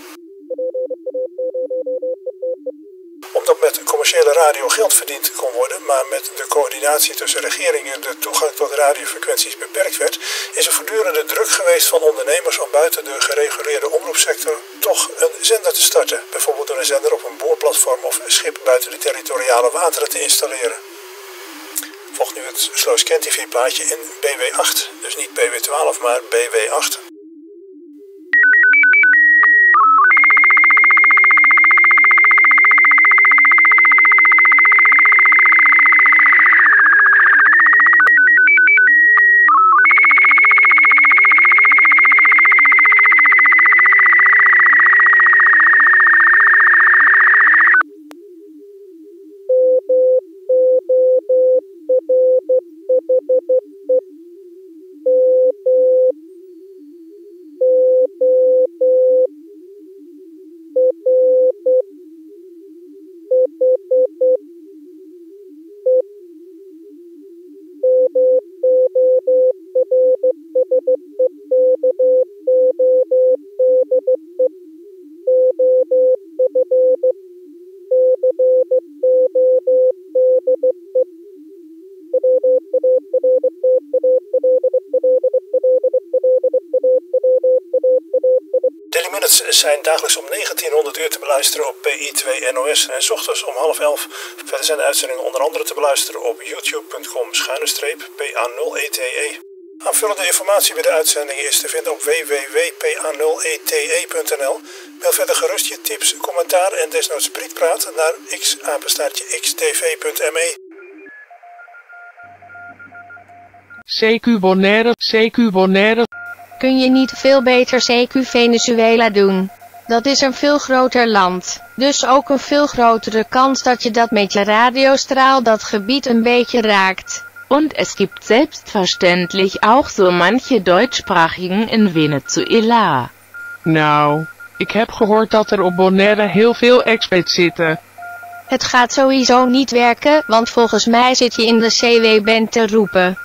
Omdat met commerciële radio geld verdiend kon worden, maar met de coördinatie tussen regeringen de toegang tot radiofrequenties beperkt werd, is er voortdurende druk geweest van ondernemers om buiten de gereguleerde omroepsector toch een zender te starten. Bijvoorbeeld door een zender op een boorplatform of een schip buiten de territoriale wateren te installeren. Volgt nu het Slow Scan TV plaatje in BW8, dus niet BW12 maar BW8. Minutes zijn dagelijks om 1900 uur te beluisteren op PI2 NOS en 's ochtends om 10:30. Verder zijn de uitzendingen onder andere te beluisteren op youtube.com/PA0ETE. Aanvullende informatie bij de uitzendingen is te vinden op www.pa0ete.nl. Mail verder gerust je tips, commentaar en desnoods prietpraat naar x@xtv.me. CQ Bonaire, CQ Bonaire. Kun je niet veel beter CQ Venezuela doen? Dat is een veel groter land, dus ook een veel grotere kans dat je dat met je radiostraal dat gebied een beetje raakt. Und es gibt selbstverständlich auch so manche Deutschsprachigen in Venezuela. Nou, ik heb gehoord dat er op Bonaire heel veel expats zitten. Het gaat sowieso niet werken, want volgens mij zit je in de CW-band te roepen.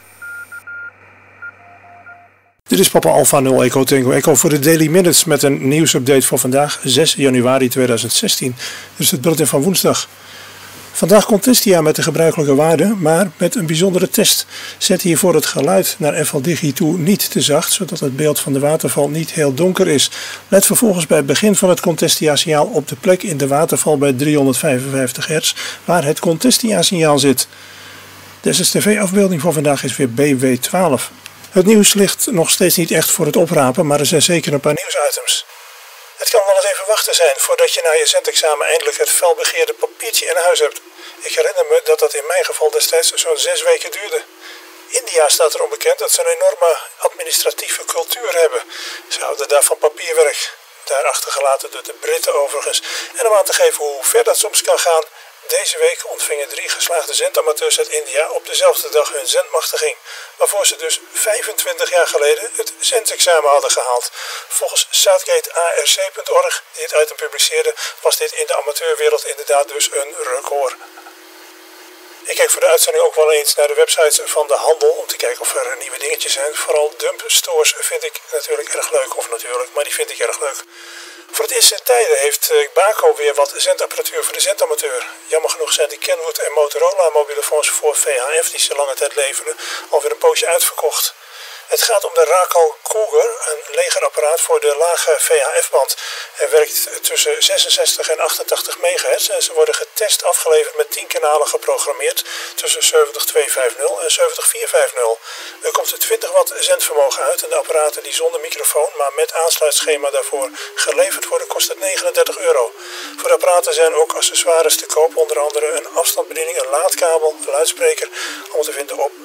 Dit is Papa Alpha 0 Echo Tango Echo voor de Daily Minutes met een nieuwsupdate voor vandaag, 6 januari 2016. Dus het bulletin van woensdag. Vandaag Contestia met de gebruikelijke waarde, maar met een bijzondere test. Zet hiervoor het geluid naar FL Digi toe niet te zacht, zodat het beeld van de waterval niet heel donker is. Let vervolgens bij het begin van het Contestia-signaal op de plek in de waterval bij 355 Hz, waar het Contestia-signaal zit. De SSTV-afbeelding van vandaag is weer BW12. Het nieuws ligt nog steeds niet echt voor het oprapen, maar er zijn zeker een paar nieuwsitems. Het kan wel eens even wachten zijn voordat je na je zendexamen eindelijk het felbegeerde papiertje in huis hebt. Ik herinner me dat dat in mijn geval destijds zo'n 6 weken duurde. India staat erom bekend dat ze een enorme administratieve cultuur hebben. Ze houden daar van papierwerk, daar achtergelaten door de Britten overigens. En om aan te geven hoe ver dat soms kan gaan, deze week ontvingen 3 geslaagde zendamateurs uit India op dezelfde dag hun zendmachtiging, waarvoor ze dus 25 jaar geleden het zendexamen hadden gehaald. Volgens SouthgateARC.org, die het item publiceerde, was dit in de amateurwereld inderdaad dus een record. Ik kijk voor de uitzending ook wel eens naar de websites van de handel om te kijken of er nieuwe dingetjes zijn. Vooral dumpstores vind ik natuurlijk erg leuk, maar die vind ik erg leuk. Voor het eerst in tijden heeft Baco weer wat zendapparatuur voor de zendamateur. Jammer genoeg zijn de Kenwood en Motorola mobielefoons voor VHF die ze lange tijd leverden alweer een poosje uitverkocht. Het gaat om de Racal Cougar, een legerapparaat voor de lage VHF-band. Hij werkt tussen 66 en 88 MHz en ze worden getest afgeleverd met 10 kanalen geprogrammeerd tussen 70250 en 70450. Er komt 20 watt zendvermogen uit en de apparaten die zonder microfoon, maar met aansluitschema daarvoor geleverd worden, kost het €39. Voor de apparaten zijn ook accessoires te koop, onder andere een afstandsbediening, een laadkabel, een luidspreker, allemaal te vinden op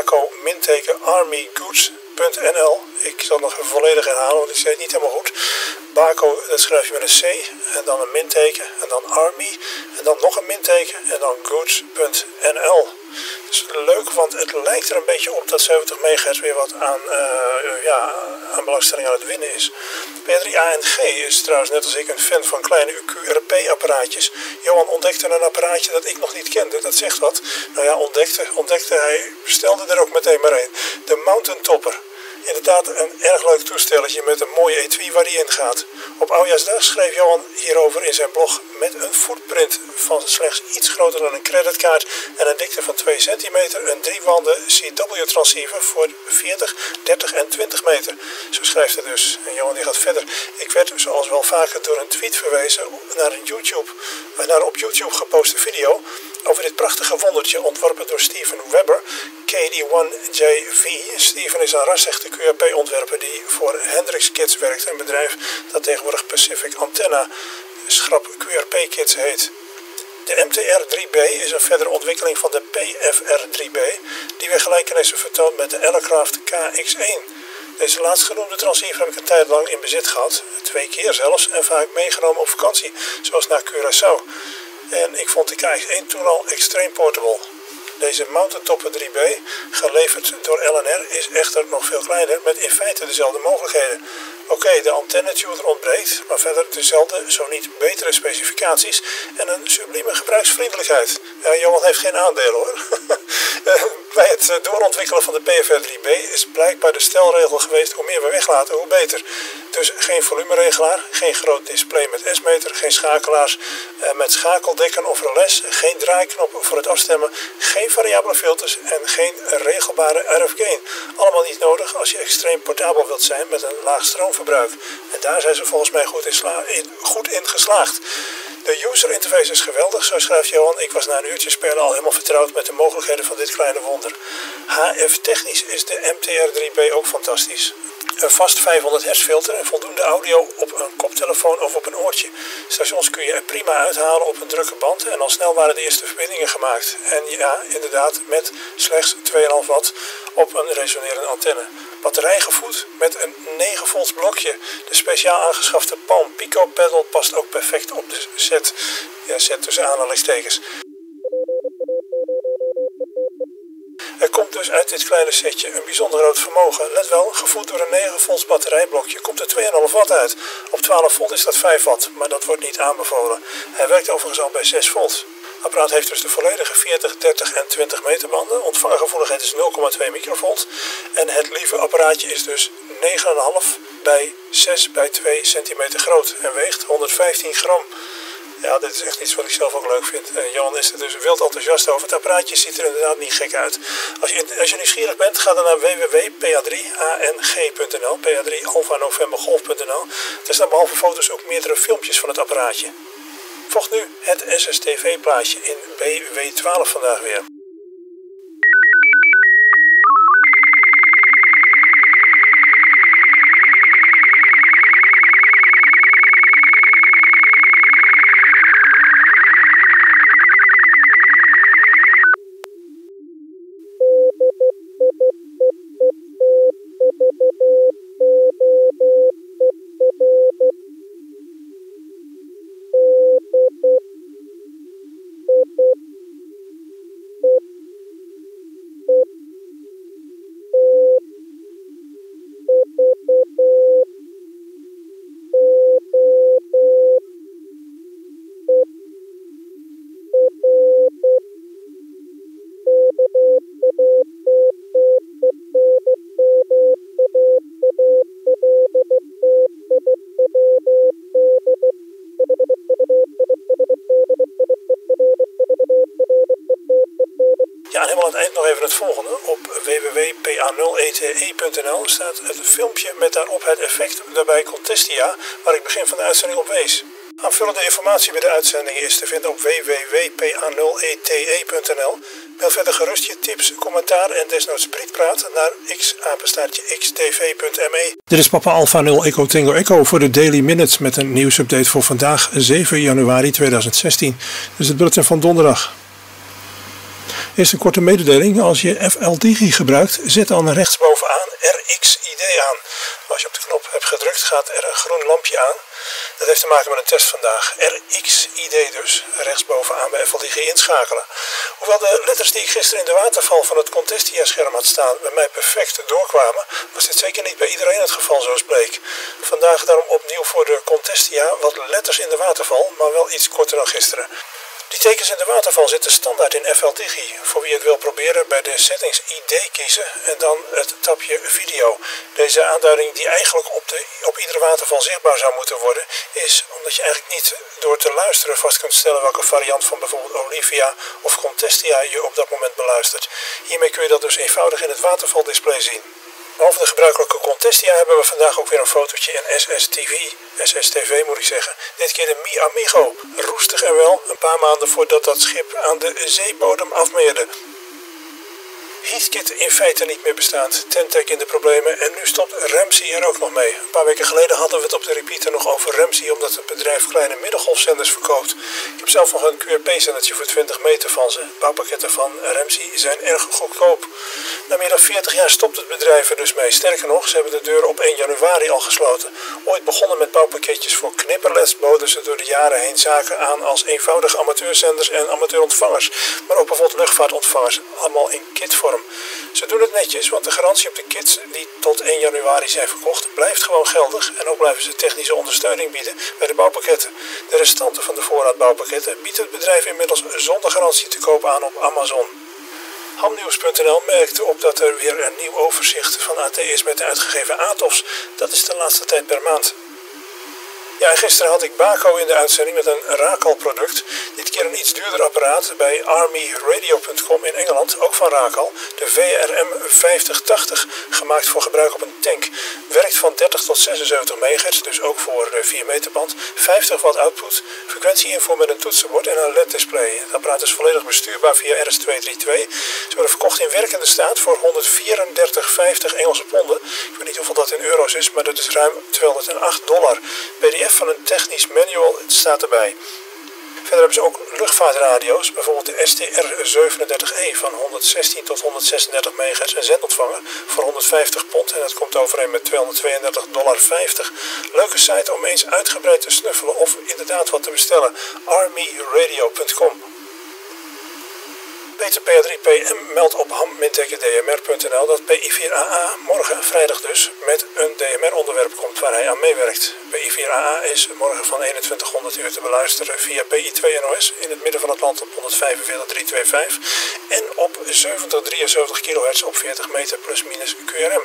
Baco-Armygoods.nl. Ik zal het nog even volledig herhalen, want ik zei het niet helemaal goed. Baco, dat schrijf je met een C en dan een minteken en dan Army en dan nog een minteken en dan goods.nl. Dat is leuk, want het lijkt er een beetje op dat 70 MHz weer wat aan belangstelling aan het winnen is. P3ANG is trouwens net als ik een fan van kleine QRP-apparaatjes. Johan ontdekte een apparaatje dat ik nog niet kende, dat zegt wat. Nou ja, ontdekte, hij bestelde er ook meteen maar een. De Mountain Topper. Inderdaad een erg leuk toestelletje met een mooie etui waar die in gaat. Op Oudjaarsdag schreef Johan hierover in zijn blog met een footprint van slechts iets groter dan een creditkaart en een dikte van 2 centimeter, een 3-wanden CW-transceiver voor 40, 30 en 20 meter. Zo schrijft hij dus. En Johan die gaat verder. Ik werd zoals wel vaker door een tweet verwezen naar een op YouTube geposte video over dit prachtige wondertje ontworpen door Steven Webber, KD1JV. Steven is een rasechte QRP-ontwerper die voor Hendrix Kids werkt, een bedrijf dat tegenwoordig Pacific Antenna schrap QRP-kits heet. De MTR-3B is een verdere ontwikkeling van de PFR-3B, die weer gelijkenissen vertoont met de Aircraft KX1. Deze laatstgenoemde transceiver heb ik een tijd lang in bezit gehad, 2 keer zelfs, en vaak meegenomen op vakantie, zoals naar Curaçao. En ik vond de KX1 toen al extreem portable. Deze Mountain Topper 3B, geleverd door LNR, is echter nog veel kleiner met in feite dezelfde mogelijkheden. Oké, de antenne-tuner ontbreekt, maar verder dezelfde, zo niet betere specificaties en een sublieme gebruiksvriendelijkheid. Ja, Johan heeft geen aandelen hoor. Bij het doorontwikkelen van de PFR-3B is blijkbaar de stelregel geweest: hoe meer we weglaten, hoe beter. Dus geen volumeregelaar, geen groot display met S-meter, geen schakelaars met schakeldekken of relais, geen draaiknop voor het afstemmen, geen variabele filters en geen regelbare RF gain. Allemaal niet nodig als je extreem portabel wilt zijn met een laag stroomverbruik. stroomverbruik. En daar zijn ze volgens mij goed in geslaagd. De user interface is geweldig, zo schrijft Johan. Ik was na een uurtje spelen al helemaal vertrouwd met de mogelijkheden van dit kleine wonder. HF technisch is de MTR3B ook fantastisch. Een vast 500 Hz filter en voldoende audio op een koptelefoon of op een oortje. Stations kun je er prima uithalen op een drukke band en al snel waren de eerste verbindingen gemaakt. En ja, inderdaad, met slechts 2,5 watt op een resonerende antenne. Batterij gevoed met een 9 volts blokje. De speciaal aangeschafte Palm Pico pedal past ook perfect op de set. Ja, set tussen aanhalingstekens. Er komt dus uit dit kleine setje een bijzonder groot vermogen. Let wel, gevoed door een 9 volts batterijblokje komt er 2,5 watt uit. Op 12 volt is dat 5 watt, maar dat wordt niet aanbevolen. Hij werkt overigens al bij 6 volt. Het apparaat heeft dus de volledige 40, 30 en 20 meter banden. Ontvangergevoeligheid is 0,2 microvolt. En het lieve apparaatje is dus 9,5 bij 6 bij 2 centimeter groot en weegt 115 gram. Ja, dit is echt iets wat ik zelf ook leuk vind. Johan is er dus wild enthousiast over. Het apparaatje ziet er inderdaad niet gek uit. Als je nieuwsgierig bent, ga dan naar www.pa3ang.nl, pa3alpha-november-golf.nl. Er staan behalve foto's ook meerdere filmpjes van het apparaatje. Volgt nu het SSTV-plaatje in BW12 vandaag weer. Ja, en helemaal aan het eind nog even het volgende. Op www.pa0ete.nl staat het filmpje met daarop het effect daarbij Contestia, waar ik begin van de uitzending op wees. Aanvullende informatie bij de uitzending is te vinden op www.pa0ete.nl. Mail verder gerust je tips, commentaar en desnoods prietpraat naar x@xtv.me. Dit is Papa Alpha 0 Echo Tango Echo voor de Daily Minutes met een nieuwsupdate voor vandaag 7 januari 2016. Dus het bulletin van donderdag. Eerst een korte mededeling. Als je FL-Digi gebruikt, zet dan rechtsbovenaan RX-ID aan. Als je op de knop hebt gedrukt, gaat er een groen lampje aan. Dat heeft te maken met een test vandaag. RX-ID dus, rechtsbovenaan bij FL-Digi inschakelen. Hoewel de letters die ik gisteren in de waterval van het Contestia-scherm had staan bij mij perfect doorkwamen, was dit zeker niet bij iedereen het geval zoals bleek. Vandaag daarom opnieuw voor de Contestia wat letters in de waterval, maar wel iets korter dan gisteren. Die tekens in de waterval zitten standaard in FL-Digi. Voor wie het wil proberen, bij de settings ID kiezen en dan het tabje video. Deze aanduiding die eigenlijk op iedere waterval zichtbaar zou moeten worden, is omdat je eigenlijk niet door te luisteren vast kunt stellen welke variant van bijvoorbeeld Olivia of Contestia je op dat moment beluistert. Hiermee kun je dat dus eenvoudig in het watervaldisplay zien. Behalve de gebruikelijke Contestia hebben we vandaag ook weer een fotootje in SSTV moet ik zeggen. Dit keer de Mi Amigo. Roestig en wel, een paar maanden voordat dat schip aan de zeebodem afmeerde. Heathkit in feite niet meer bestaand, Tentec in de problemen en nu stopt Ramsey er ook nog mee. Een paar weken geleden hadden we het op de repeater nog over Ramsey omdat het bedrijf kleine middengolfzenders verkoopt. Ik heb zelf nog een QRP-zendertje voor 20 meter van ze. Bouwpakketten van Ramsey zijn erg goedkoop. Na meer dan 40 jaar stopt het bedrijf er dus mee. Sterker nog, ze hebben de deuren op 1 januari al gesloten. Ooit begonnen met bouwpakketjes voor knipperleds, boden ze door de jaren heen zaken aan als eenvoudige amateurzenders en amateurontvangers. Maar ook bijvoorbeeld luchtvaartontvangers, allemaal in kitvorm. Ze doen het netjes, want de garantie op de kits die tot 1 januari zijn verkocht blijft gewoon geldig en ook blijven ze technische ondersteuning bieden bij de bouwpakketten. De restanten van de voorraad bouwpakketten biedt het bedrijf inmiddels zonder garantie te koop aan op Amazon. Hamnieuws.nl merkte op dat er weer een nieuw overzicht van AT is met de uitgegeven ATOF's. Dat is de laatste tijd per maand. Ja, en gisteren had ik Baco in de uitzending met een Racal product. Dit keer een iets duurder apparaat bij armyradio.com in Engeland, ook van Racal. De VRM 5080, gemaakt voor gebruik op een tank. Werkt van 30 tot 76 MHz, dus ook voor 4 meter band. 50 watt output, frequentieinfo met een toetsenbord en een LED-display. Het apparaat is volledig bestuurbaar via RS-232. Ze worden verkocht in werkende staat voor 134,50 Engelse ponden. Ik weet niet hoeveel dat in euro's is, maar dat is ruim $208. PDF van een technisch manual, het staat erbij. Verder hebben ze ook luchtvaartradio's, bijvoorbeeld de STR-37E van 116 tot 136 MHz, een zendontvanger voor 150 pond en dat komt overeen met $232,50. Leuke site om eens uitgebreid te snuffelen of inderdaad wat te bestellen. armyradio.com. Peter PA3PM meldt op ham-dmr.nl dat PI4AA morgen, vrijdag dus, met een DMR-onderwerp komt waar hij aan meewerkt. PI4AA is morgen van 2100 uur te beluisteren via PI2NOS in het midden van het land op 145.325 en op 7073 kHz op 40 meter plus-minus QRM.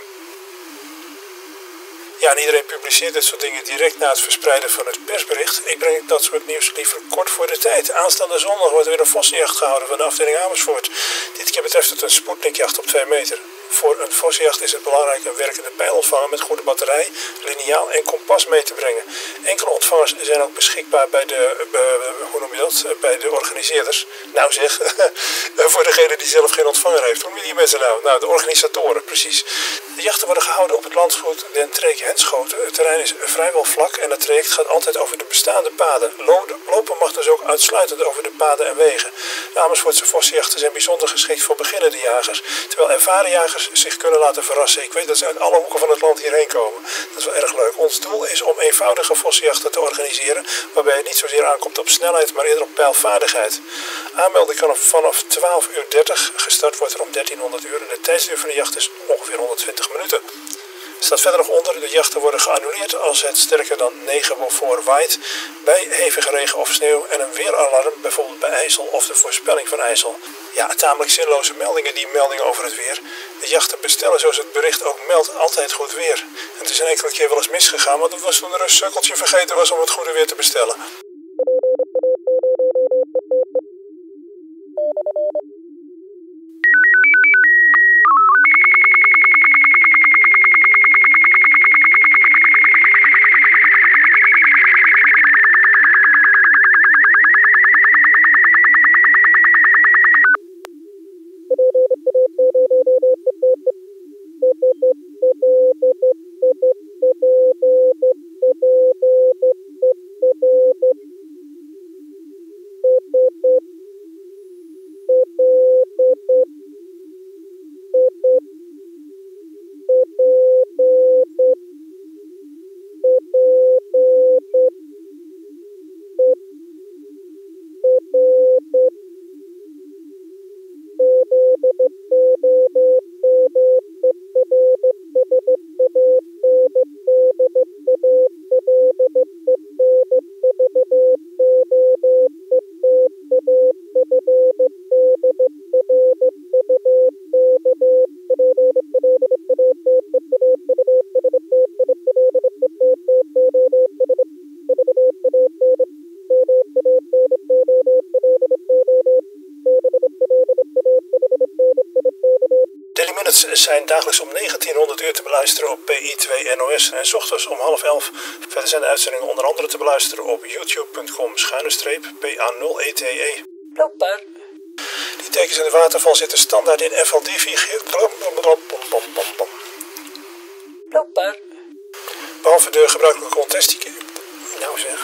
Ja, en iedereen publiceert dit soort dingen direct na het verspreiden van het persbericht. Ik breng dat soort nieuws liever kort voor de tijd. Aanstaande zondag wordt er weer een vossenjacht gehouden van de afdeling Amersfoort. Dit keer betreft het een Sputnikjacht op 2 meter. Voor een vossenjacht is het belangrijk een werkende pijlontvanger met goede batterij, lineaal en kompas mee te brengen. Enkele ontvangers zijn ook beschikbaar bij bij de organiseerders. Nou zeg, voor degene die zelf geen ontvanger heeft. Hoe noem je die mensen nou? Nou, de organisatoren, precies. De jachten worden gehouden op het landgoed Den Treek-Henschoten. Het terrein is vrijwel vlak en het traject gaat altijd over de bestaande paden. Lopen mag dus ook uitsluitend over de paden en wegen. De Amersfoortse vossenjachten zijn bijzonder geschikt voor beginnende jagers, terwijl ervaren jagers zich kunnen laten verrassen. Ik weet dat ze uit alle hoeken van het land hierheen komen. Dat is wel erg leuk. Ons doel is om eenvoudige vossenjachten te organiseren, waarbij het niet zozeer aankomt op snelheid, maar eerder op pijlvaardigheid. Aanmelding kan vanaf 12:30 uur. Gestart wordt er om 1300 uur en de tijdsduur van de jacht is ongeveer 120 minuten. Er staat verder nog onder, de jachten worden geannuleerd als het sterker dan 9 voor waait, bij hevige regen of sneeuw en een weeralarm, bijvoorbeeld bij IJssel of de voorspelling van IJssel. Ja, tamelijk zinloze meldingen, die meldingen over het weer. De jachten bestellen, zoals het bericht ook meldt, altijd goed weer. En het is een enkele keer wel eens misgegaan, want dat was toen er een sukkeltje vergeten was om het goede weer te bestellen. Zijn dagelijks om 1900 uur te beluisteren op PI2NOS en 's ochtends om 10:30. Verder zijn de uitzendingen onder andere te beluisteren op youtube.com/PA0ETE. Blooper. Die tekens in de waterval zitten standaard in FLDV. Blooper. Behalve de gebruikelijke contest. Nou zeg.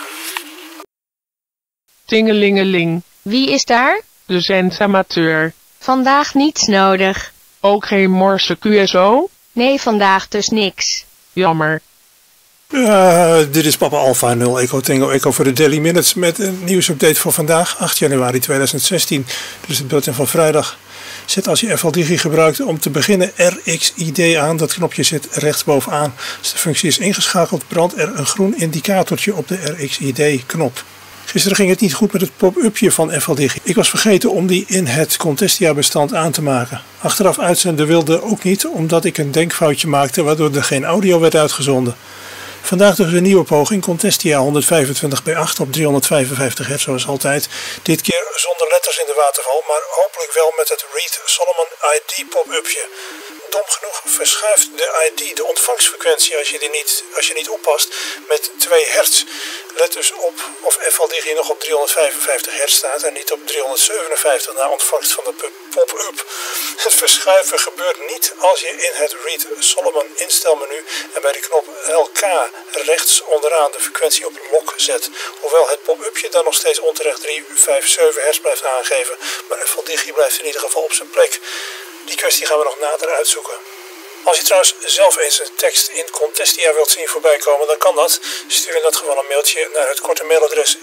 Tingelingeling. Wie is daar? De zendamateur. Vandaag niets nodig. Ook geen morse QSO? Nee, vandaag dus niks. Jammer. Dit is Papa Alpha 0 Echo Tango Echo voor de Daily Minutes met een nieuwsupdate voor vandaag, 8 januari 2016. Dit is het bulletin van vrijdag. Zet als je FLDigi gebruikt om te beginnen RxID aan. Dat knopje zit rechtsbovenaan. Als de functie is ingeschakeld, brandt er een groen indicatortje op de RxID-knop. Gisteren ging het niet goed met het pop-upje van FLDigi. Ik was vergeten om die in het Contestia-bestand aan te maken. Achteraf uitzenden wilde ook niet, omdat ik een denkfoutje maakte waardoor er geen audio werd uitgezonden. Vandaag dus een nieuwe poging, Contestia 125x8 op 355 Hz zoals altijd. Dit keer zonder letters in de waterval, maar hopelijk wel met het Reed Solomon ID pop-upje. Dom genoeg verschuift de ID, de ontvangstfrequentie, als je niet oppast, met 2 hertz. Let dus op of FLDigi nog op 355 hertz staat en niet op 357 na ontvangst van de pop-up. Het verschuiven gebeurt niet als je in het Reed Solomon instelmenu en bij de knop LK rechts onderaan de frequentie op lock zet. Hoewel het pop-upje dan nog steeds onterecht 357 hertz blijft aangeven, maar FLDigi blijft in ieder geval op zijn plek. Die kwestie gaan we nog nader uitzoeken. Als je trouwens zelf eens een tekst in Contestia wilt zien voorbij komen, dan kan dat. Stuur in dat geval een mailtje naar het korte mailadres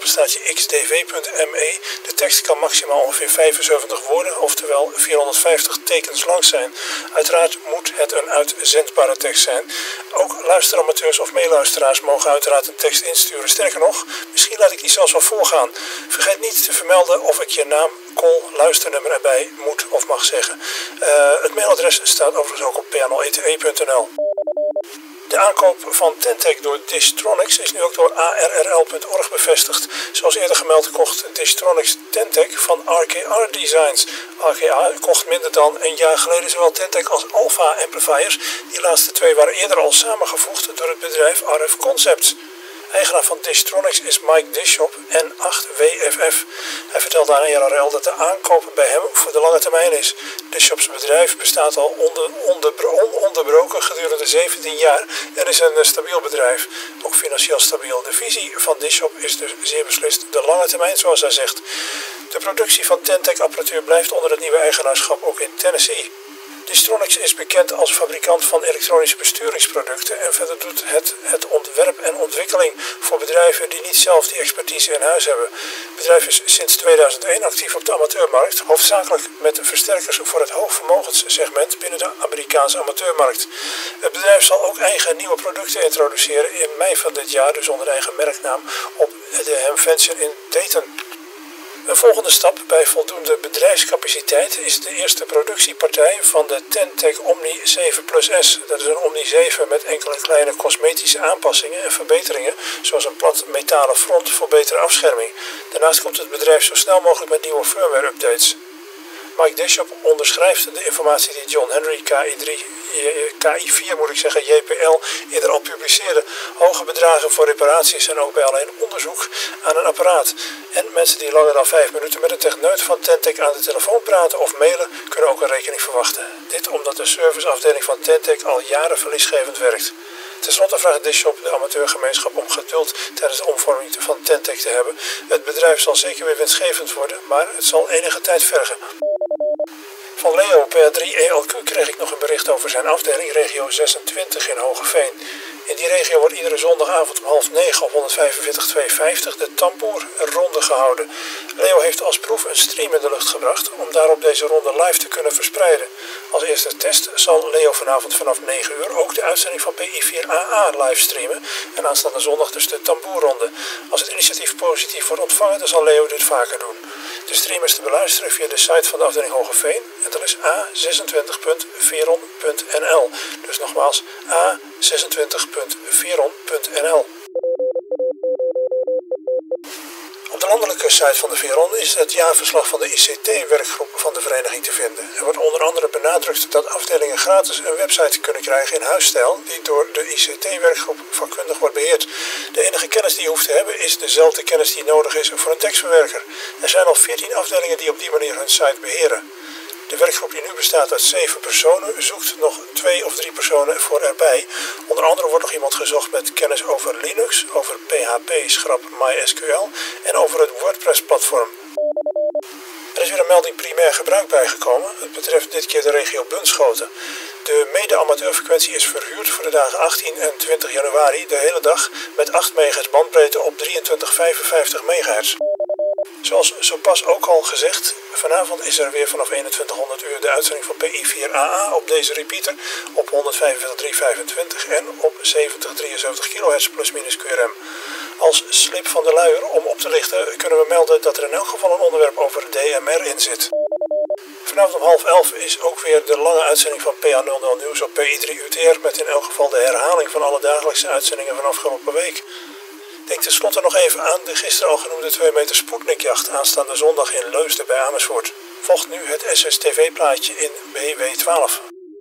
x@xdv.me. De tekst kan maximaal ongeveer 75 woorden, oftewel 450 tekens lang zijn. Uiteraard moet het een uitzendbare tekst zijn. Ook luisteramateurs of meeluisteraars mogen uiteraard een tekst insturen. Sterker nog, misschien laat ik die zelfs wel voorgaan. Vergeet niet te vermelden of ik je naam, call, luisternummer erbij moet of mag zeggen. Het mailadres staat overigens ook op panel.e.nl. De aankoop van Ten-Tec door Dishtronics is nu ook door ARRL.org bevestigd. Zoals eerder gemeld kocht Dishtronics Ten-Tec van RKR Designs. RKR kocht minder dan een jaar geleden zowel Ten-Tec als Alpha amplifiers. Die laatste twee waren eerder al samengevoegd door het bedrijf RF Concepts. Eigenaar van Dishtronics is Mike Dishop, N8WFF. Hij vertelde aan ARRL dat de aankoop bij hem voor de lange termijn is. Dishops bedrijf bestaat al ononderbroken gedurende 17 jaar en is een stabiel bedrijf. Ook financieel stabiel. De visie van Dishop is dus zeer beslist de lange termijn, zoals hij zegt. De productie van Ten-Tec apparatuur blijft onder het nieuwe eigenaarschap ook in Tennessee. Dishtronics is bekend als fabrikant van elektronische besturingsproducten en verder doet het ontwerp en ontwikkeling voor bedrijven die niet zelf die expertise in huis hebben. Het bedrijf is sinds 2001 actief op de amateurmarkt, hoofdzakelijk met versterkers voor het hoogvermogenssegment binnen de Amerikaanse amateurmarkt. Het bedrijf zal ook eigen nieuwe producten introduceren in mei van dit jaar, dus onder eigen merknaam op de Hamvention in Dayton. Een volgende stap bij voldoende bedrijfscapaciteit is de eerste productiepartij van de Ten-Tec Omni 7 Plus S. Dat is een Omni 7 met enkele kleine cosmetische aanpassingen en verbeteringen, zoals een plat metalen front voor betere afscherming. Daarnaast komt het bedrijf zo snel mogelijk met nieuwe firmware-updates. Mike Dishop onderschrijft de informatie die John Henry KI4 moet ik zeggen, JPL eerder al publiceerde. Hoge bedragen voor reparaties en ook bij alleen onderzoek aan een apparaat. En mensen die langer dan 5 minuten met een techneut van Ten-Tec aan de telefoon praten of mailen, kunnen ook een rekening verwachten. Dit omdat de serviceafdeling van Ten-Tec al jaren verliesgevend werkt. Ten slotte vraagt Dishop de amateurgemeenschap om geduld tijdens de omvorming van Ten-Tec te hebben. Het bedrijf zal zeker weer winstgevend worden, maar het zal enige tijd vergen. Van Leo PR3ELQ kreeg ik nog een bericht over zijn afdeling regio 26 in Hogeveen. In die regio wordt iedere zondagavond om 8:30 op 145.250 de tamboerronde gehouden. Leo heeft als proef een stream in de lucht gebracht om daarop deze ronde live te kunnen verspreiden. Als eerste test zal Leo vanavond vanaf 9 uur ook de uitzending van PI4AA live streamen en aanstaande zondag dus de tamboerronde. Als het initiatief positief wordt ontvangen, dan zal Leo dit vaker doen. De stream is te beluisteren via de site van de afdeling Hogeveen en dat is a26.veron.nl. Dus nogmaals a26.veron.nl. Op de landelijke site van de Veron is het jaarverslag van de ICT-werkgroep van de vereniging te vinden. Er wordt onder andere benadrukt dat afdelingen gratis een website kunnen krijgen in huisstijl die door de ICT-werkgroep vakkundig wordt beheerd. De enige kennis die je hoeft te hebben is dezelfde kennis die nodig is voor een tekstverwerker. Er zijn al 14 afdelingen die op die manier hun site beheren. De werkgroep die nu bestaat uit 7 personen zoekt nog 2 of 3 personen voor erbij. Onder andere wordt nog iemand gezocht met kennis over Linux, over PHP, MySQL en over het WordPress-platform. Er is weer een melding primair gebruik bijgekomen. Het betreft dit keer de regio Bunschoten. De mede-amateurfrequentie is verhuurd voor de dagen 18 en 20 januari de hele dag met 8 MHz bandbreedte op 2355 MHz. Zoals zo pas ook al gezegd, vanavond is er weer vanaf 2100 uur de uitzending van PI4AA op deze repeater op 145.325 en op 7073 kHz plus-minus QRM. Als slip van de luier om op te lichten kunnen we melden dat er in elk geval een onderwerp over DMR in zit. Vanavond om 10:30 is ook weer de lange uitzending van PA00 Nieuws op PI3 UTR met in elk geval de herhaling van alle dagelijkse uitzendingen van afgelopen week. Denk tenslotte nog even aan de gisteren al genoemde 2 meter Sputnikjacht aanstaande zondag in Leusden bij Amersfoort. Volgt nu het SSTV-plaatje in BW12.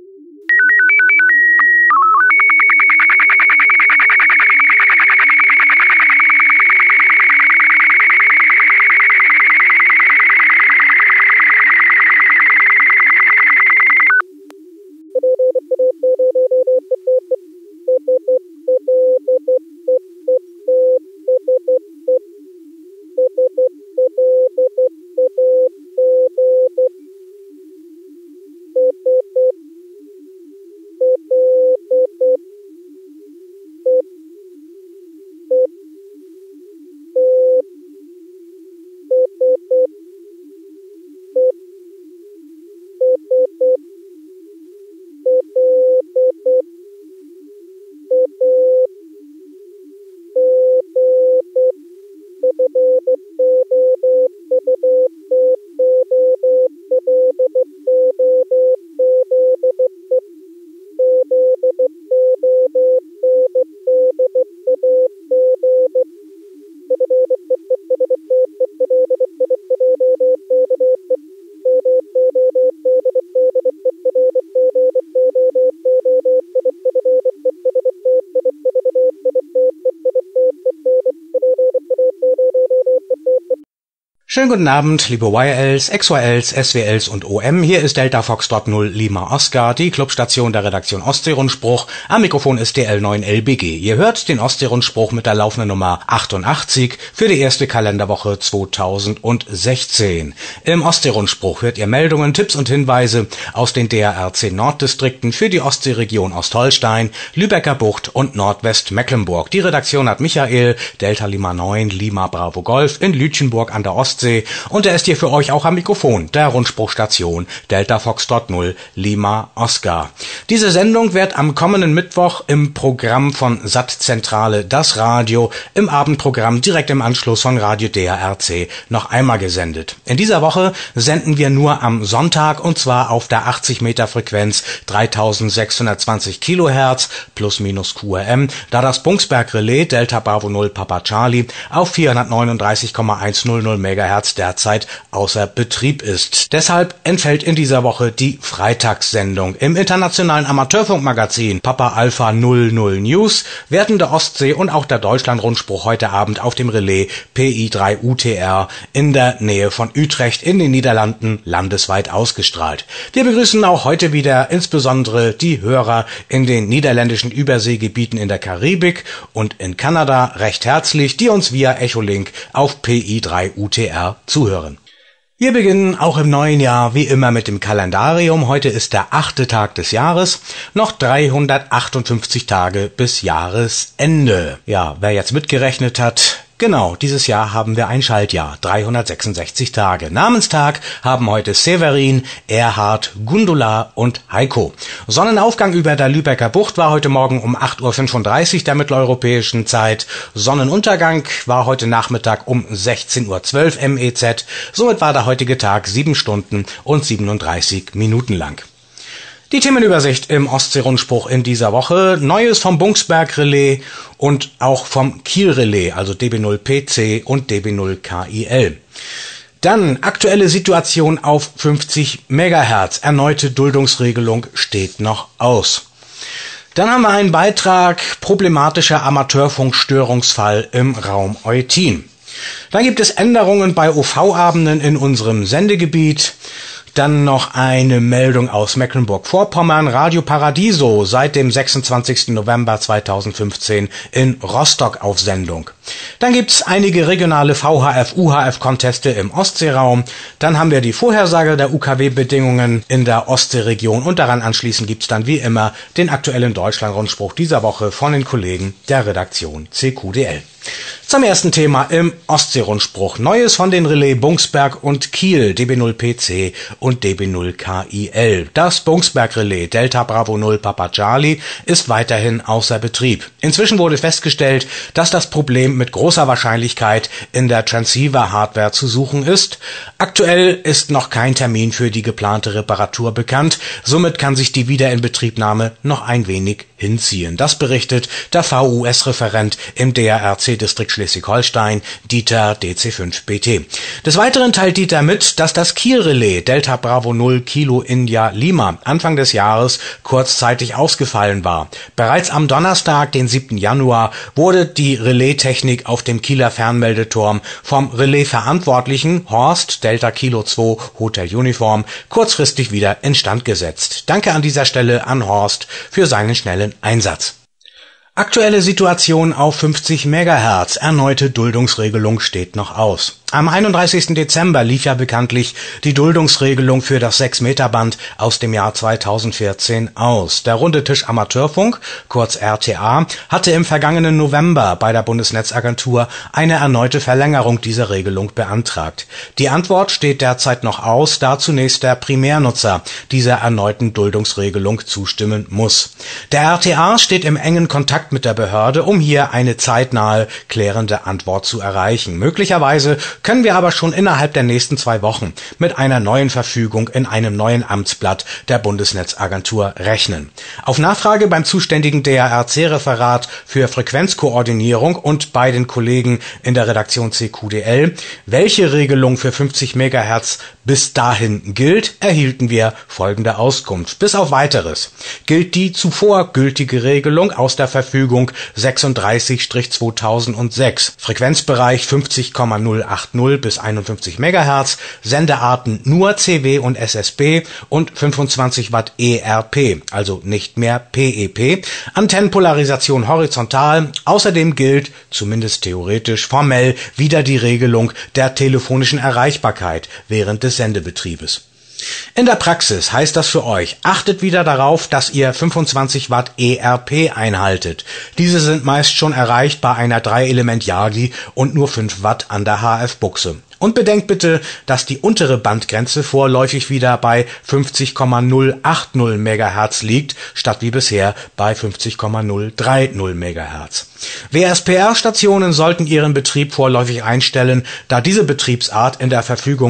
Schönen guten Abend, liebe YLs, XYLs, SWLs und OM. Hier ist Delta Foxtrot 0 Lima Oscar, die Clubstation der Redaktion Ostseerundspruch. Am Mikrofon ist DL9LBG. Ihr hört den Ostseerundspruch mit der laufenden Nummer 88 für die erste Kalenderwoche 2016. Im Ostseerundspruch hört ihr Meldungen, Tipps und Hinweise aus den DRC Norddistrikten für die Ostseeregion Ostholstein, Lübecker Bucht und Nordwestmecklenburg. Die Redaktion hat Michael, Delta Lima 9, Lima Bravo Golf in Lütjenburg an der Ostsee. Und er ist hier für euch auch am Mikrofon, der Rundspruchstation Delta Foxtrot 0 Lima Oscar. Diese Sendung wird am kommenden Mittwoch im Programm von Sattzentrale Das Radio im Abendprogramm direkt im Anschluss von Radio DRC noch einmal gesendet. In dieser Woche senden wir nur am Sonntag und zwar auf der 80 Meter Frequenz 3620 Kilohertz plus minus QRM, da das Bungsberg Relais Delta Bravo 0 Papa Charlie auf 439,100 MHz derzeit außer Betrieb ist. Deshalb entfällt in dieser Woche die Freitagssendung. Im internationalen Amateurfunkmagazin Papa Alpha 00 News werden der Ostsee und auch der Deutschlandrundspruch heute Abend auf dem Relais PI3 UTR in der Nähe von Utrecht in den Niederlanden landesweit ausgestrahlt. Wir begrüßen auch heute wieder insbesondere die Hörer in den niederländischen Überseegebieten in der Karibik und in Kanada recht herzlich, die uns via Echolink auf PI3 UTR zuhören. Wir beginnen auch im neuen Jahr wie immer mit dem Kalendarium. Heute ist der 8. Tag des Jahres, noch 358 Tage bis Jahresende. Ja, wer jetzt mitgerechnet hat, genau, dieses Jahr haben wir ein Schaltjahr, 366 Tage. Namenstag haben heute Severin, Erhard, Gundula und Heiko. Sonnenaufgang über der Lübecker Bucht war heute Morgen um 8:35 Uhr der mitteleuropäischen Zeit. Sonnenuntergang war heute Nachmittag um 16:12 Uhr MEZ. Somit war der heutige Tag 7 Stunden und 37 Minuten lang. Die Themenübersicht im Ostseerundspruch in dieser Woche. Neues vom Bungsberg Relais und auch vom Kiel Relais, also DB0PC und DB0KIL. Dann aktuelle Situation auf 50 MHz. Erneute Duldungsregelung steht noch aus. Dann haben wir einen Beitrag problematischer Amateurfunkstörungsfall im Raum Eutin. Dann gibt es Änderungen bei OV-Abenden in unserem Sendegebiet. Dann noch eine Meldung aus Mecklenburg-Vorpommern. Radio Paradiso seit dem 26. November 2015 in Rostock auf Sendung. Dann gibt's einige regionale VHF-UHF-Conteste im Ostseeraum. Dann haben wir die Vorhersage der UKW-Bedingungen in der Ostseeregion. Und daran anschließend gibt's dann wie immer den aktuellen Deutschlandrundspruch dieser Woche von den Kollegen der Redaktion CQDL. Zum ersten Thema im Ostseerundspruch. Neues von den Relais Bungsberg und Kiel, DB0PC und DB0KIL. Das Bungsberg Relais Delta Bravo 0 Papa Charlie ist weiterhin außer Betrieb. Inzwischen wurde festgestellt, dass das Problem mit großer Wahrscheinlichkeit in der Transceiver-Hardware zu suchen ist. Aktuell ist noch kein Termin für die geplante Reparatur bekannt, somit kann sich die Wiederinbetriebnahme noch ein wenig hinziehen. Das berichtet der VUS-Referent im DRC-Distrikt Schleswig-Holstein, Dieter DC5BT. Des Weiteren teilt Dieter mit, dass das Kiel-Relais Delta Bravo 0 Kilo India Lima Anfang des Jahres kurzzeitig ausgefallen war. Bereits am Donnerstag, den 7. Januar, wurde die Relaistechnik auf dem Kieler Fernmeldeturm vom Relais-Verantwortlichen Horst Delta Kilo 2 Hotel Uniform kurzfristig wieder instand gesetzt. Danke an dieser Stelle an Horst für seinen schnellen Einsatz. Aktuelle Situation auf 50 MHz. Erneute Duldungsregelung steht noch aus. Am 31. Dezember lief ja bekanntlich die Duldungsregelung für das 6-Meter-Band aus dem Jahr 2014 aus. Der Runde Tisch Amateurfunk, kurz RTA, hatte im vergangenen November bei der Bundesnetzagentur eine erneute Verlängerung dieser Regelung beantragt. Die Antwort steht derzeit noch aus, da zunächst der Primärnutzer dieser erneuten Duldungsregelung zustimmen muss. Der RTA steht im engen Kontakt mit der Behörde, um hier eine zeitnahe klärende Antwort zu erreichen. Möglicherweise können wir aber schon innerhalb der nächsten 2 Wochen mit einer neuen Verfügung in einem neuen Amtsblatt der Bundesnetzagentur rechnen. Auf Nachfrage beim zuständigen DRC-Referat für Frequenzkoordinierung und bei den Kollegen in der Redaktion CQDL, welche Regelung für 50 MHz bis dahin gilt, erhielten wir folgende Auskunft. Bis auf Weiteres gilt die zuvor gültige Regelung aus der Verfügung 36/2006, Frequenzbereich 50,080 bis 51 MHz, Sendearten nur CW und SSB und 25 Watt ERP, also nicht mehr PEP, Antennenpolarisation horizontal. Außerdem gilt, zumindest theoretisch, formell wieder die Regelung der telefonischen Erreichbarkeit während des Sendebetriebes. In der Praxis heißt das für euch, achtet wieder darauf, dass ihr 25 Watt ERP einhaltet. Diese sind meist schon erreicht bei einer 3-Element-Yagi und nur 5 Watt an der HF-Buchse. Und bedenkt bitte, dass die untere Bandgrenze vorläufig wieder bei 50,080 MHz liegt, statt wie bisher bei 50,030 MHz. WSPR-Stationen sollten ihren Betrieb vorläufig einstellen, da diese Betriebsart in der Verfügung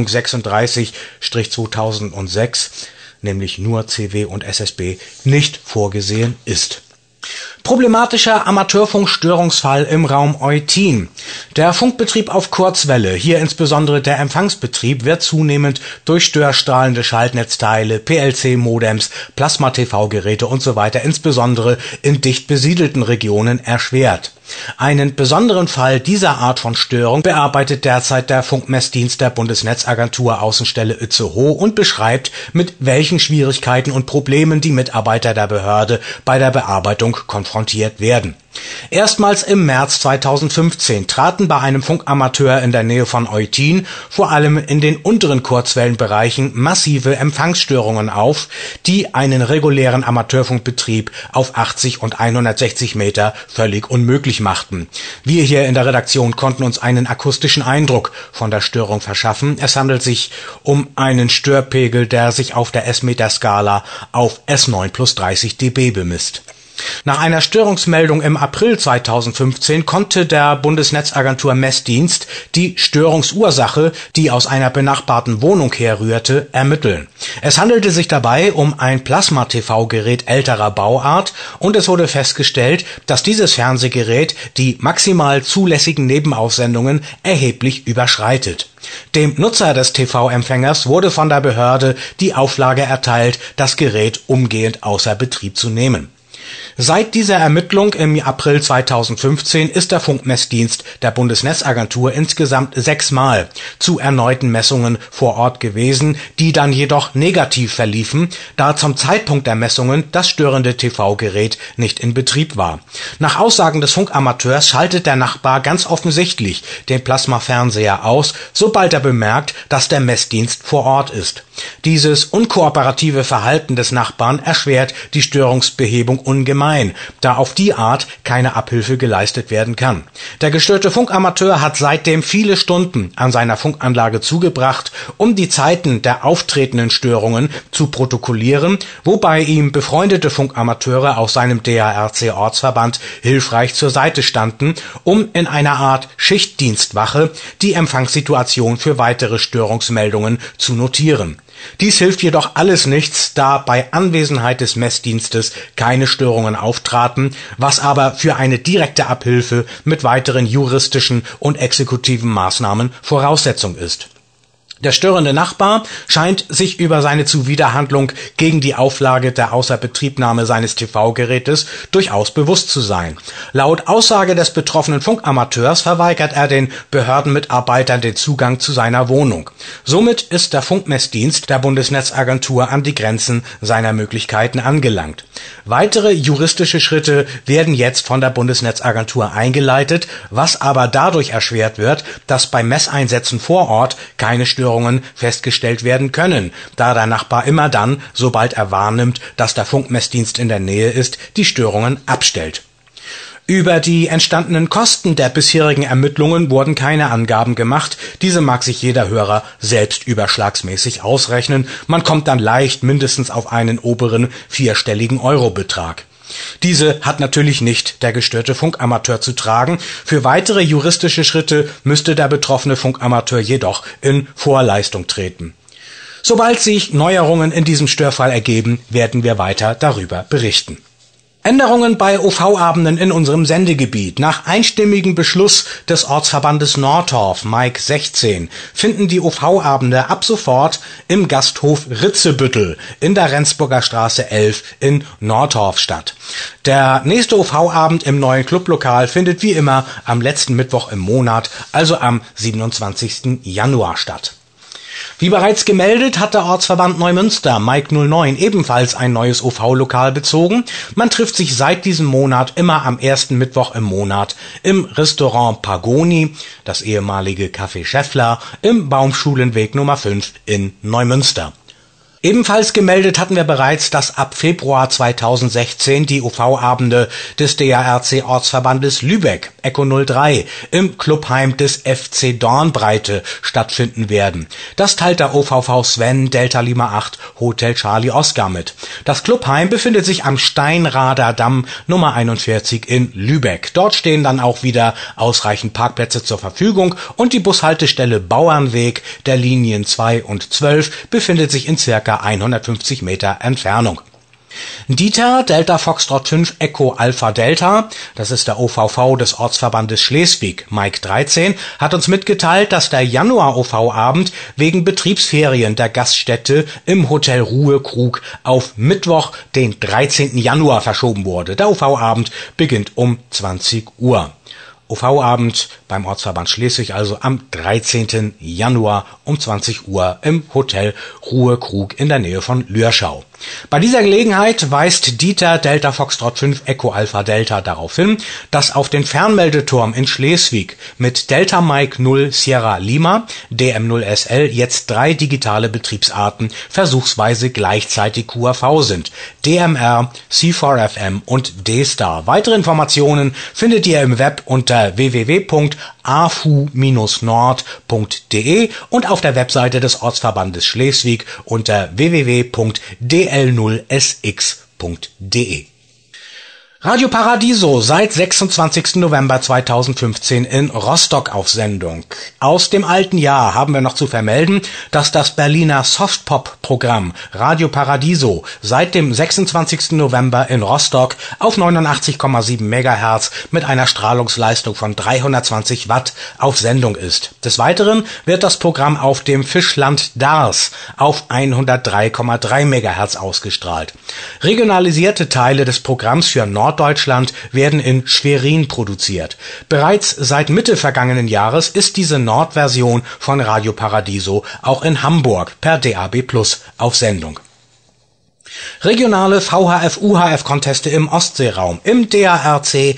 36/2006, nämlich nur CW und SSB, nicht vorgesehen ist. Problematischer Amateurfunkstörungsfall im Raum Eutin. Der Funkbetrieb auf Kurzwelle, hier insbesondere der Empfangsbetrieb, wird zunehmend durch störstrahlende Schaltnetzteile, PLC-Modems, Plasma-TV-Geräte usw. insbesondere in dicht besiedelten Regionen erschwert. Einen besonderen Fall dieser Art von Störung bearbeitet derzeit der Funkmessdienst der Bundesnetzagentur Außenstelle Itzehoe und beschreibt, mit welchen Schwierigkeiten und Problemen die Mitarbeiter der Behörde bei der Bearbeitung konfrontiert werden. Erstmals im März 2015 traten bei einem Funkamateur in der Nähe von Eutin vor allem in den unteren Kurzwellenbereichen massive Empfangsstörungen auf, die einen regulären Amateurfunkbetrieb auf 80 und 160 Meter völlig unmöglich machten. Wir hier in der Redaktion konnten uns einen akustischen Eindruck von der Störung verschaffen. Es handelt sich um einen Störpegel, der sich auf der S-Meter-Skala auf S9 plus 30 dB bemisst. Nach einer Störungsmeldung im April 2015 konnte der Bundesnetzagentur Messdienst die Störungsursache, die aus einer benachbarten Wohnung herrührte, ermitteln. Es handelte sich dabei um ein Plasma-TV-Gerät älterer Bauart und es wurde festgestellt, dass dieses Fernsehgerät die maximal zulässigen Nebenaussendungen erheblich überschreitet. Dem Nutzer des TV-Empfängers wurde von der Behörde die Auflage erteilt, das Gerät umgehend außer Betrieb zu nehmen. Seit dieser Ermittlung im April 2015 ist der Funkmessdienst der Bundesnetzagentur insgesamt 6 Mal zu erneuten Messungen vor Ort gewesen, die dann jedoch negativ verliefen, da zum Zeitpunkt der Messungen das störende TV-Gerät nicht in Betrieb war. Nach Aussagen des Funkamateurs schaltet der Nachbar ganz offensichtlich den Plasmafernseher aus, sobald er bemerkt, dass der Messdienst vor Ort ist. Dieses unkooperative Verhalten des Nachbarn erschwert die Störungsbehebung ungemein. ein, da auf die Art keine Abhilfe geleistet werden kann. Der gestörte Funkamateur hat seitdem viele Stunden an seiner Funkanlage zugebracht, um die Zeiten der auftretenden Störungen zu protokollieren, wobei ihm befreundete Funkamateure aus seinem DARC-Ortsverband hilfreich zur Seite standen, um in einer Art Schichtdienstwache die Empfangssituation für weitere Störungsmeldungen zu notieren. Dies hilft jedoch alles nichts, da bei Anwesenheit des Messdienstes keine Störungen auftraten, was aber für eine direkte Abhilfe mit weiteren juristischen und exekutiven Maßnahmen Voraussetzung ist. Der störende Nachbar scheint sich über seine Zuwiderhandlung gegen die Auflage der Außerbetriebnahme seines TV-Gerätes durchaus bewusst zu sein. Laut Aussage des betroffenen Funkamateurs verweigert er den Behördenmitarbeitern den Zugang zu seiner Wohnung. Somit ist der Funkmessdienst der Bundesnetzagentur an die Grenzen seiner Möglichkeiten angelangt. Weitere juristische Schritte werden jetzt von der Bundesnetzagentur eingeleitet, was aber dadurch erschwert wird, dass bei Messeinsätzen vor Ort keine Störungen festgestellt werden können, da der Nachbar immer dann, sobald er wahrnimmt, dass der Funkmessdienst in der Nähe ist, die Störungen abstellt. Über die entstandenen Kosten der bisherigen Ermittlungen wurden keine Angaben gemacht. Diese mag sich jeder Hörer selbst überschlagsmäßig ausrechnen. Man kommt dann leicht mindestens auf einen oberen vierstelligen Eurobetrag. Diese hat natürlich nicht der gestörte Funkamateur zu tragen. Für weitere juristische Schritte müsste der betroffene Funkamateur jedoch in Vorleistung treten. Sobald sich Neuerungen in diesem Störfall ergeben, werden wir weiter darüber berichten. Änderungen bei OV-Abenden in unserem Sendegebiet. Nach einstimmigem Beschluss des Ortsverbandes Nordtorf, Mike 16, finden die OV-Abende ab sofort im Gasthof Ritzebüttel in der Rendsburger Straße 11 in Nordtorf statt. Der nächste OV-Abend im neuen Clublokal findet wie immer am letzten Mittwoch im Monat, also am 27. Januar statt. Wie bereits gemeldet, hat der Ortsverband Neumünster, Mike 09, ebenfalls ein neues OV-Lokal bezogen. Man trifft sich seit diesem Monat immer am ersten Mittwoch im Monat im Restaurant Pagoni, das ehemalige Café Scheffler, im Baumschulenweg Nummer 5 in Neumünster. Ebenfalls gemeldet hatten wir bereits, dass ab Februar 2016 die OV-Abende des DARC-Ortsverbandes Lübeck, Echo 03, im Clubheim des FC Dornbreite stattfinden werden. Das teilt der OVV Sven Delta Lima 8 Hotel Charlie Oscar mit. Das Clubheim befindet sich am Steinrader Damm Nummer 41 in Lübeck. Dort stehen dann auch wieder ausreichend Parkplätze zur Verfügung und die Bushaltestelle Bauernweg der Linien 2 und 12 befindet sich in circa 150 Meter Entfernung. Dieter Delta Foxtrot 5 Echo Alpha Delta, das ist der OVV des Ortsverbandes Schleswig, Mike 13, hat uns mitgeteilt, dass der Januar-OV-Abend wegen Betriebsferien der Gaststätte im Hotel Ruhe Krug auf Mittwoch, den 13. Januar verschoben wurde. Der OV-Abend beginnt um 20 Uhr. OV-Abend beim Ortsverband Schleswig also am 13. Januar um 20 Uhr im Hotel Ruhe Krug in der Nähe von Lürschau. Bei dieser Gelegenheit weist Dieter Delta Foxtrot 5 Echo Alpha Delta darauf hin, dass auf den Fernmeldeturm in Schleswig mit Delta Mike 0 Sierra Lima DM0SL jetzt 3 digitale Betriebsarten versuchsweise gleichzeitig QAV sind: DMR, C4FM und D-Star. Weitere Informationen findet ihr im Web unter www.afu-nord.de und auf der Webseite des Ortsverbandes Schleswig unter www.dl0sx.de. Radio Paradiso seit 26. November 2015 in Rostock auf Sendung. Aus dem alten Jahr haben wir noch zu vermelden, dass das Berliner Softpop-Programm Radio Paradiso seit dem 26. November in Rostock auf 89,7 MHz mit einer Strahlungsleistung von 320 Watt auf Sendung ist. Des Weiteren wird das Programm auf dem Fischland Dars auf 103,3 MHz ausgestrahlt. Regionalisierte Teile des Programms für Norddeutschland werden in Schwerin produziert. Bereits seit Mitte vergangenen Jahres ist diese Nordversion von Radio Paradiso auch in Hamburg per DAB+ auf Sendung. Regionale VHF-UHF-Conteste im Ostseeraum. Im DARC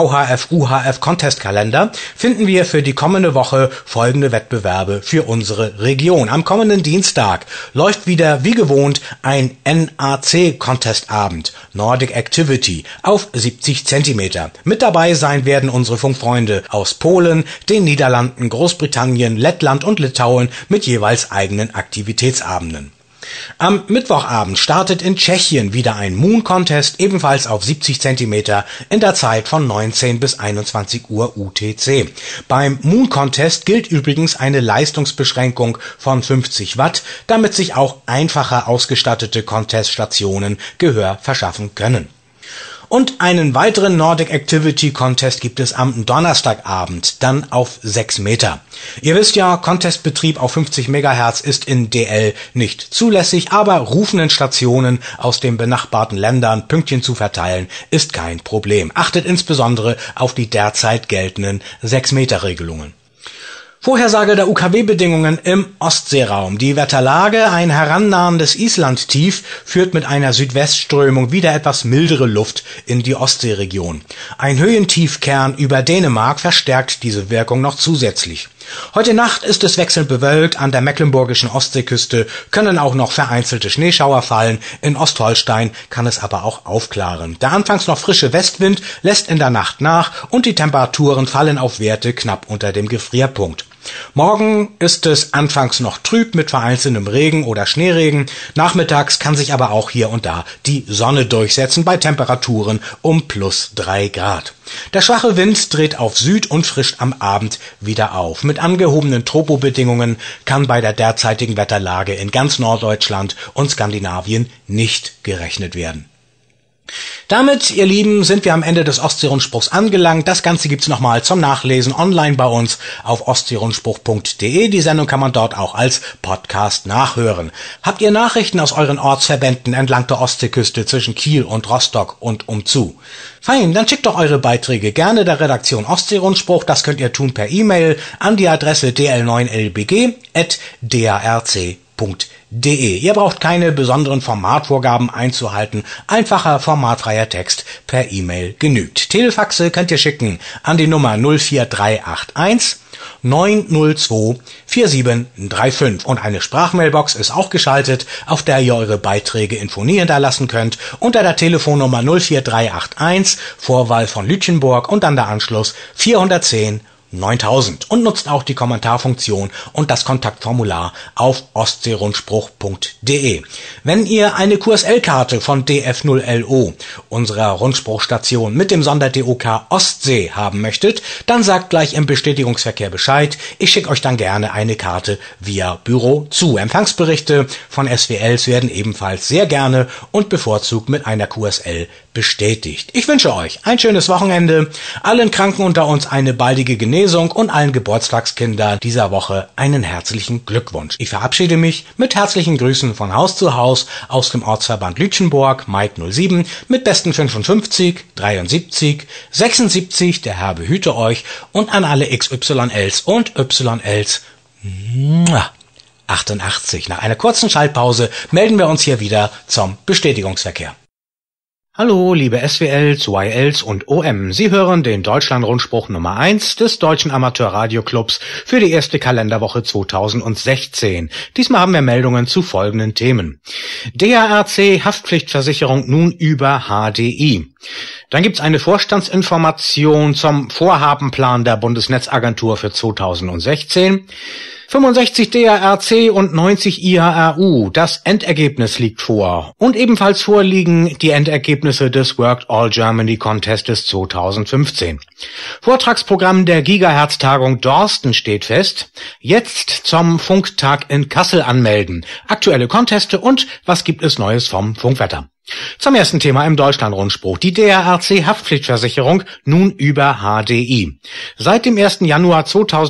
VHF-UHF-Contestkalender finden wir für die kommende Woche folgende Wettbewerbe für unsere Region. Am kommenden Dienstag läuft wieder wie gewohnt ein NAC-Contestabend, Nordic Activity, auf 70 Zentimeter. Mit dabei sein werden unsere Funkfreunde aus Polen, den Niederlanden, Großbritannien, Lettland und Litauen mit jeweils eigenen Aktivitätsabenden. Am Mittwochabend startet in Tschechien wieder ein Moon Contest, ebenfalls auf 70 Zentimeter in der Zeit von 19 bis 21 Uhr UTC. Beim Moon Contest gilt übrigens eine Leistungsbeschränkung von 50 Watt, damit sich auch einfacher ausgestattete Conteststationen Gehör verschaffen können. Und einen weiteren Nordic Activity Contest gibt es am Donnerstagabend, dann auf 6 Meter. Ihr wisst ja, Contestbetrieb auf 50 MHz ist in DL nicht zulässig, aber rufenden Stationen aus den benachbarten Ländern Pünktchen zu verteilen ist kein Problem. Achtet insbesondere auf die derzeit geltenden 6-Meter-Regelungen. Vorhersage der UKW-Bedingungen im Ostseeraum. Die Wetterlage, ein herannahendes Islandtief, führt mit einer Südwestströmung wieder etwas mildere Luft in die Ostseeregion. Ein Höhentiefkern über Dänemark verstärkt diese Wirkung noch zusätzlich. Heute Nacht ist es wechselnd bewölkt, an der mecklenburgischen Ostseeküste können auch noch vereinzelte Schneeschauer fallen, in Ostholstein kann es aber auch aufklaren. Der anfangs noch frische Westwind lässt in der Nacht nach und die Temperaturen fallen auf Werte knapp unter dem Gefrierpunkt. Morgen ist es anfangs noch trüb mit vereinzeltem Regen oder Schneeregen, nachmittags kann sich aber auch hier und da die Sonne durchsetzen bei Temperaturen um +3 Grad. Der schwache Wind dreht auf Süd und frischt am Abend wieder auf. Mit angehobenen Tropobedingungen kann bei der derzeitigen Wetterlage in ganz Norddeutschland und Skandinavien nicht gerechnet werden. Damit, ihr Lieben, sind wir am Ende des Ostseerundspruchs angelangt. Das Ganze gibt's nochmal zum Nachlesen online bei uns auf ostseerundspruch.de. Die Sendung kann man dort auch als Podcast nachhören. Habt ihr Nachrichten aus euren Ortsverbänden entlang der Ostseeküste zwischen Kiel und Rostock und umzu? Fein, dann schickt doch eure Beiträge gerne der Redaktion Ostseerundspruch. Das könnt ihr tun per E-Mail an die Adresse dl9lbg@darc.de. Ihr braucht keine besonderen Formatvorgaben einzuhalten. Einfacher, formatfreier Text per E-Mail genügt. Telefaxe könnt ihr schicken an die Nummer 04381 902 4735. Und eine Sprachmailbox ist auch geschaltet, auf der ihr eure Beiträge in Phonie hinterlassen könnt, unter der Telefonnummer 04381, Vorwahl von Lütjenburg und dann der Anschluss 410 9000 und nutzt auch die Kommentarfunktion und das Kontaktformular auf ostseerundspruch.de. Wenn ihr eine QSL-Karte von DF0LO, unserer Rundspruchstation mit dem Sonder-DOK Ostsee haben möchtet, dann sagt gleich im Bestätigungsverkehr Bescheid. Ich schicke euch dann gerne eine Karte via Büro zu. Empfangsberichte von SWLs werden ebenfalls sehr gerne und bevorzugt mit einer QSL bestätigt. Ich wünsche euch ein schönes Wochenende, allen Kranken unter uns eine baldige Genesung und allen Geburtstagskindern dieser Woche einen herzlichen Glückwunsch. Ich verabschiede mich mit herzlichen Grüßen von Haus zu Haus aus dem Ortsverband Lütjenburg, Maid 07, mit besten 55, 73, 76, der Herr behüte euch und an alle XYLs und YLs 88. Nach einer kurzen Schaltpause melden wir uns hier wieder zum Bestätigungsverkehr. Hallo, liebe SWLs, YLs und OM. Sie hören den Deutschland-Rundspruch Nummer 1 des Deutschen Amateurradioclubs für die erste Kalenderwoche 2016. Diesmal haben wir Meldungen zu folgenden Themen. DARC Haftpflichtversicherung nun über HDI. Dann gibt's eine Vorstandsinformation zum Vorhabenplan der Bundesnetzagentur für 2016. 65 DARC und 90 IHRU. Das Endergebnis liegt vor. Und ebenfalls vorliegen die Endergebnisse des Worked All Germany Contestes 2015. Vortragsprogramm der Gigahertz-Tagung Dorsten steht fest. Jetzt zum Funktag in Kassel anmelden. Aktuelle Conteste und was gibt es Neues vom Funkwetter. Zum ersten Thema im Deutschlandrundspruch. Die DRRC Haftpflichtversicherung nun über HDI. Seit dem 1. Januar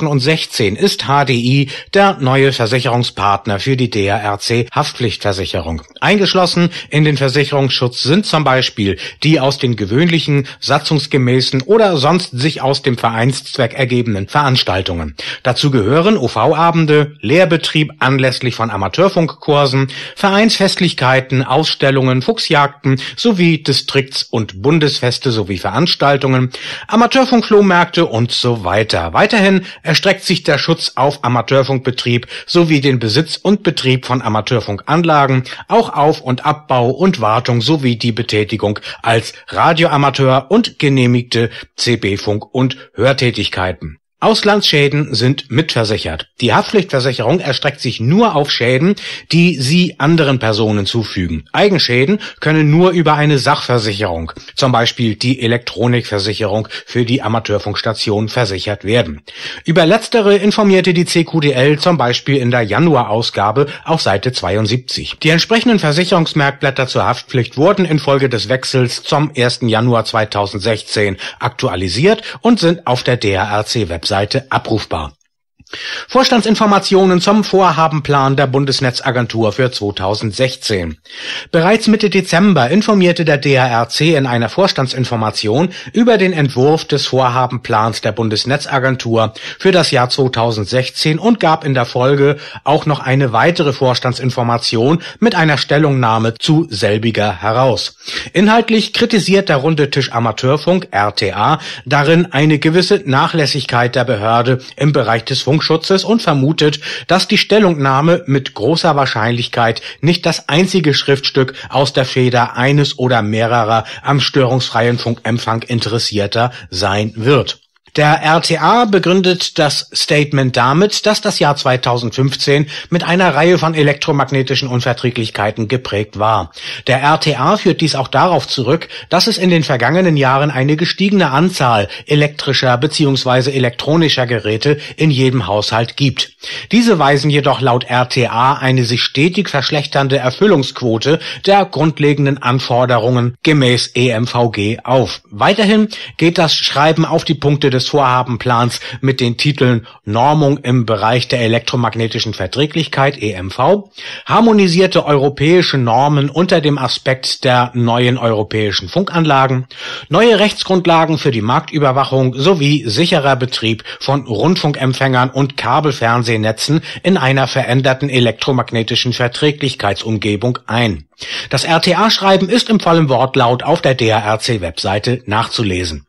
2016 ist HDI der neue Versicherungspartner für die DRRC Haftpflichtversicherung. Eingeschlossen in den Versicherungsschutz sind zum Beispiel die aus den gewöhnlichen, satzungsgemäßen oder sonst sich aus dem Vereinszweck ergebenden Veranstaltungen. Dazu gehören OV-Abende, Lehrbetrieb anlässlich von Amateurfunkkursen, Vereinsfestlichkeiten, Ausstellungen, Fuchsjagden sowie Distrikts- und Bundesfeste sowie Veranstaltungen, Amateurfunkflohmärkte und so weiter. Weiterhin erstreckt sich der Schutz auf Amateurfunkbetrieb sowie den Besitz und Betrieb von Amateurfunkanlagen, auch Auf- und Abbau und Wartung sowie die Betätigung als Radioamateur und genehmigte CB-Funk- und Hörtätigkeiten. Auslandsschäden sind mitversichert. Die Haftpflichtversicherung erstreckt sich nur auf Schäden, die Sie anderen Personen zufügen. Eigenschäden können nur über eine Sachversicherung, zum Beispiel die Elektronikversicherung für die Amateurfunkstation, versichert werden. Über letztere informierte die CQDL zum Beispiel in der Januarausgabe auf Seite 72. Die entsprechenden Versicherungsmerkblätter zur Haftpflicht wurden infolge des Wechsels zum 1. Januar 2016 aktualisiert und sind auf der DRRC-Webseite abrufbar. Vorstandsinformationen zum Vorhabenplan der Bundesnetzagentur für 2016. Bereits Mitte Dezember informierte der DRRC in einer Vorstandsinformation über den Entwurf des Vorhabenplans der Bundesnetzagentur für das Jahr 2016 und gab in der Folge auch noch eine weitere Vorstandsinformation mit einer Stellungnahme zu selbiger heraus. Inhaltlich kritisiert der Runde Tisch Amateurfunk, RTA, darin eine gewisse Nachlässigkeit der Behörde im Bereich des Funkschutzes und vermutet, dass die Stellungnahme mit großer Wahrscheinlichkeit nicht das einzige Schriftstück aus der Feder eines oder mehrerer am störungsfreien Funkempfang Interessierter sein wird. Der RTA begründet das Statement damit, dass das Jahr 2015 mit einer Reihe von elektromagnetischen Unverträglichkeiten geprägt war. Der RTA führt dies auch darauf zurück, dass es in den vergangenen Jahren eine gestiegene Anzahl elektrischer bzw. elektronischer Geräte in jedem Haushalt gibt. Diese weisen jedoch laut RTA eine sich stetig verschlechternde Erfüllungsquote der grundlegenden Anforderungen gemäß EMVG auf. Weiterhin geht das Schreiben auf die Punkte des Vorhabenplans mit den Titeln Normung im Bereich der elektromagnetischen Verträglichkeit EMV, harmonisierte europäische Normen unter dem Aspekt der neuen europäischen Funkanlagen, neue Rechtsgrundlagen für die Marktüberwachung sowie sicherer Betrieb von Rundfunkempfängern und Kabelfernsehnetzen in einer veränderten elektromagnetischen Verträglichkeitsumgebung ein. Das RTA-Schreiben ist im vollen Wortlaut auf der DRRC-Webseite nachzulesen.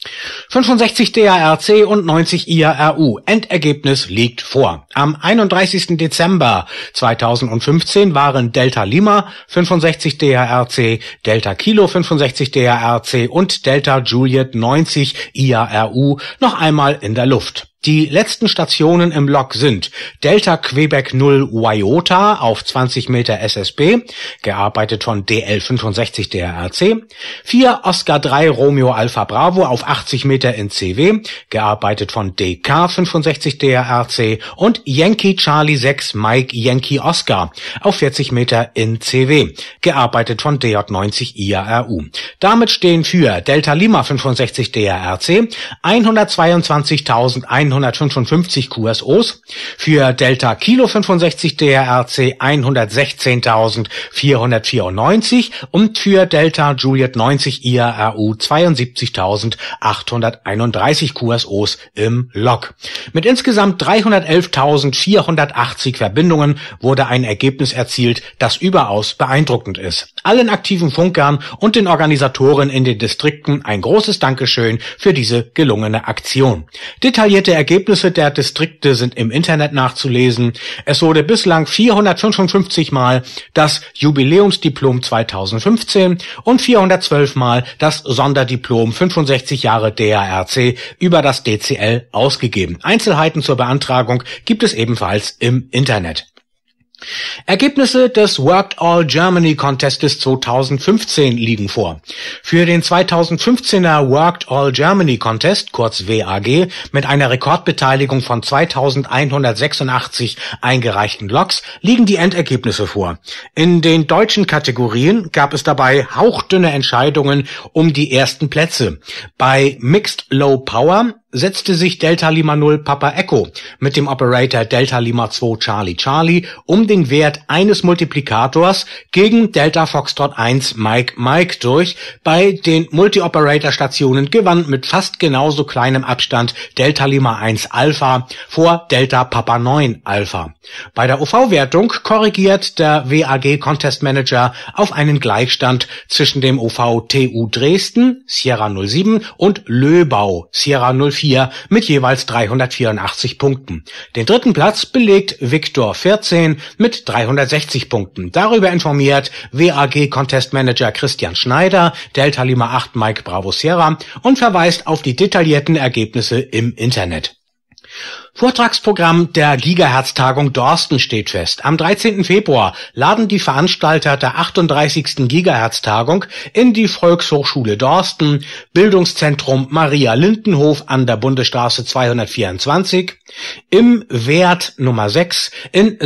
65 DRRC und 90 IARU. Endergebnis liegt vor. Am 31. Dezember 2015 waren Delta Lima 65 DRRC, Delta Kilo 65 DRRC und Delta Juliet 90 IARU noch einmal in der Luft. Die letzten Stationen im Log sind Delta Quebec 0 Wyota auf 20 Meter SSB, gearbeitet von DL65 DRRC, 4 Oscar 3 Romeo Alpha Bravo auf 80 Meter in CW, gearbeitet von DK 65 DRRC und Yankee Charlie 6 Mike Yankee Oscar auf 40 Meter in CW, gearbeitet von DJ90 IARU. Damit stehen für Delta Lima 65 DRRC 122.155 QSOs, für Delta Kilo 65 DRRC 116.494 und für Delta Juliet 90 IARU 72.831 QSOs im Log. Mit insgesamt 311.480 Verbindungen wurde ein Ergebnis erzielt, das überaus beeindruckend ist. Allen aktiven Funkern und den Organisatoren in den Distrikten ein großes Dankeschön für diese gelungene Aktion. Detaillierte Ergebnisse der Distrikte sind im Internet nachzulesen. Es wurde bislang 455 Mal das Jubiläumsdiplom 2015 und 412 Mal das Sonderdiplom 65 Jahre DRRC über das DCL ausgegeben. Einzelheiten zur Beantragung gibt es ebenfalls im Internet. Ergebnisse des Worked All Germany Contestes 2015 liegen vor. Für den 2015er Worked All Germany Contest, kurz WAG, mit einer Rekordbeteiligung von 2186 eingereichten Logs, liegen die Endergebnisse vor. In den deutschen Kategorien gab es dabei hauchdünne Entscheidungen um die ersten Plätze. Bei Mixed Low Power setzte sich Delta Lima 0 Papa Echo mit dem Operator Delta Lima 2 Charlie Charlie um den Wert eines Multiplikators gegen Delta Foxtrot 1 Mike Mike durch. Bei den Multi-Operator-Stationen gewann mit fast genauso kleinem Abstand Delta Lima 1 Alpha vor Delta Papa 9 Alpha. Bei der OV-Wertung korrigiert der WAG Contest Manager auf einen Gleichstand zwischen dem OV TU Dresden Sierra 07 und Löbau Sierra 04 mit jeweils 384 Punkten. Den dritten Platz belegt Victor 14 mit 360 Punkten. Darüber informiert WAG Contest Manager Christian Schneider, Delta Lima 8 Mike Bravo Sierra, und verweist auf die detaillierten Ergebnisse im Internet. Vortragsprogramm der Gigahertz-Tagung Dorsten steht fest. Am 13. Februar laden die Veranstalter der 38. Gigahertz-Tagung in die Volkshochschule Dorsten, Bildungszentrum Maria Lindenhof an der Bundesstraße 224, im Wert Nummer 6 in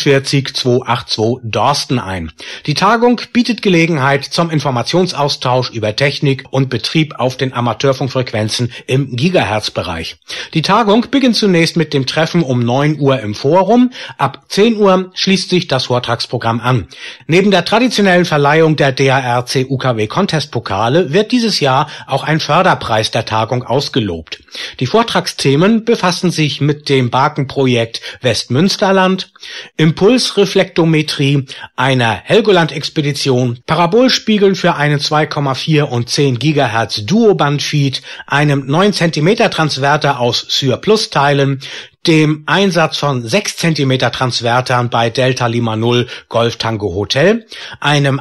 46282 Dorsten ein. Die Tagung bietet Gelegenheit zum Informationsaustausch über Technik und Betrieb auf den Amateurfunkfrequenzen im Gigahertz-Bereich. Die Tagung beginnt zunächst mit dem Treffen um 9 Uhr im Forum. Ab 10 Uhr schließt sich das Vortragsprogramm an. Neben der traditionellen Verleihung der DARC UKW Contest Pokale wird dieses Jahr auch ein Förderpreis der Tagung ausgelobt. Die Vortragsthemen befassen sich mit dem Bakenprojekt Westmünsterland, Impulsreflektometrie, einer Helgoland-Expedition, Parabolspiegeln für einen 2,4 und 10 GHz Duobandfeed, einem 9 cm Transverter aus Syr-Plus-Teilen, dem Einsatz von 6 cm Transvertern bei Delta Lima 0 Golf Tango Hotel, einem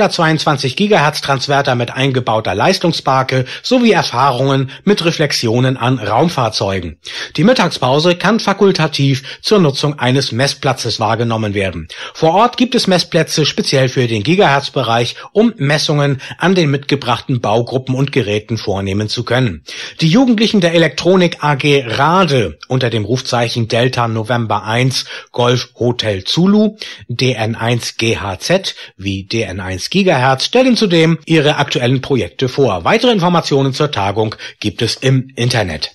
122 GHz Transverter mit eingebauter Leistungsbarke sowie Erfahrungen mit Reflexionen an Raumfahrzeugen. Die Mittagspause kann fakultativ zur Nutzung eines Messplatzes wahrgenommen werden. Vor Ort gibt es Messplätze speziell für den Gigahertz-Bereich, um Messungen an den mitgebrachten Baugruppen und Geräten vornehmen zu können. Die Jugendlichen der Elektronik AG Rade unter dem Rufzeichen Delta November 1 Golf Hotel Zulu, DN1 GHZ wie DN1 GHz stellen zudem ihre aktuellen Projekte vor. Weitere Informationen zur Tagung gibt es im Internet.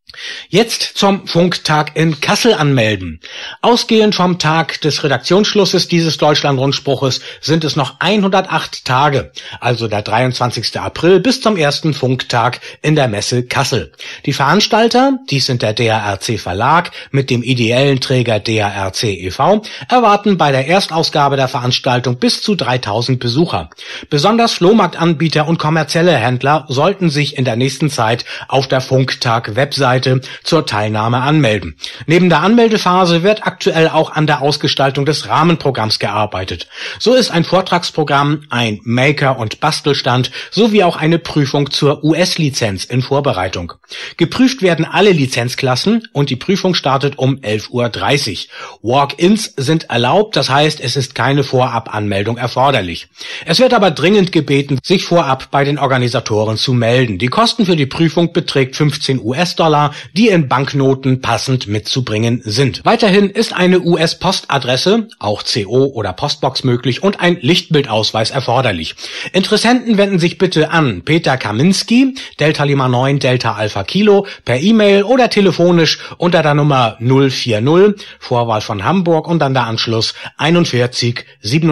Jetzt zum Funktag in Kassel anmelden. Ausgehend vom Tag des Redaktionsschlusses dieses Deutschlandrundspruches sind es noch 108 Tage, also der 23. April bis zum ersten Funktag in der Messe Kassel. Die Veranstalter, dies sind der DARC Verlag mit dem ideellen Träger DARC e.V., erwarten bei der Erstausgabe der Veranstaltung bis zu 3000 Besucher. Besonders Flohmarktanbieter und kommerzielle Händler sollten sich in der nächsten Zeit auf der Funktag-Webseite zur Teilnahme anmelden. Neben der Anmeldephase wird aktuell auch an der Ausgestaltung des Rahmenprogramms gearbeitet. So ist ein Vortragsprogramm, ein Maker- und Bastelstand sowie auch eine Prüfung zur US-Lizenz in Vorbereitung. Geprüft werden alle Lizenzklassen und die Prüfung startet um 11:30 Uhr. Walk-ins sind erlaubt, das heißt, es ist keine Vorabanmeldung erforderlich. Es wird aber dringend gebeten, sich vorab bei den Organisatoren zu melden. Die Kosten für die Prüfung beträgt $15, die in Banknoten passend mitzubringen sind. Weiterhin ist eine US-Postadresse, auch CO oder Postbox möglich, und ein Lichtbildausweis erforderlich. Interessenten wenden sich bitte an Peter Kaminski, Delta Lima 9 Delta Alpha Kilo, per E-Mail oder telefonisch unter der Nummer 040, Vorwahl von Hamburg und dann der Anschluss 41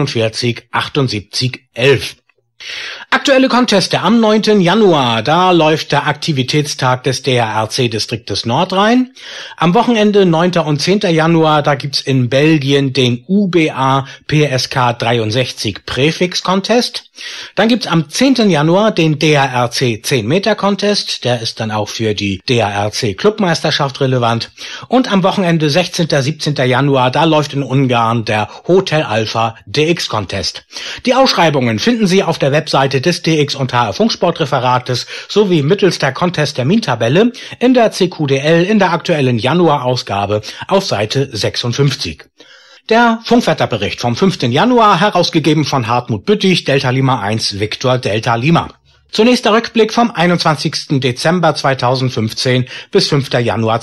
47 78 11. Aktuelle Conteste am 9. Januar, da läuft der Aktivitätstag des DARC-Distriktes Nordrhein. Am Wochenende 9. und 10. Januar, da gibt's in Belgien den UBA PSK 63 Präfix Contest. Dann gibt's am 10. Januar den DARC 10 Meter Contest, der ist dann auch für die DARC Clubmeisterschaft relevant. Und am Wochenende 16. 17. Januar, da läuft in Ungarn der Hotel Alpha DX Contest. Die Ausschreibungen finden Sie auf der Webseite des DX und HR Funksportreferates sowie mittels der Contest-Termintabelle in der CQDL in der aktuellen Januarausgabe auf Seite 56. Der Funkwetterbericht vom 5. Januar, herausgegeben von Hartmut Büttig, Delta Lima 1, Victor Delta Lima. Zunächst der Rückblick vom 21. Dezember 2015 bis 5. Januar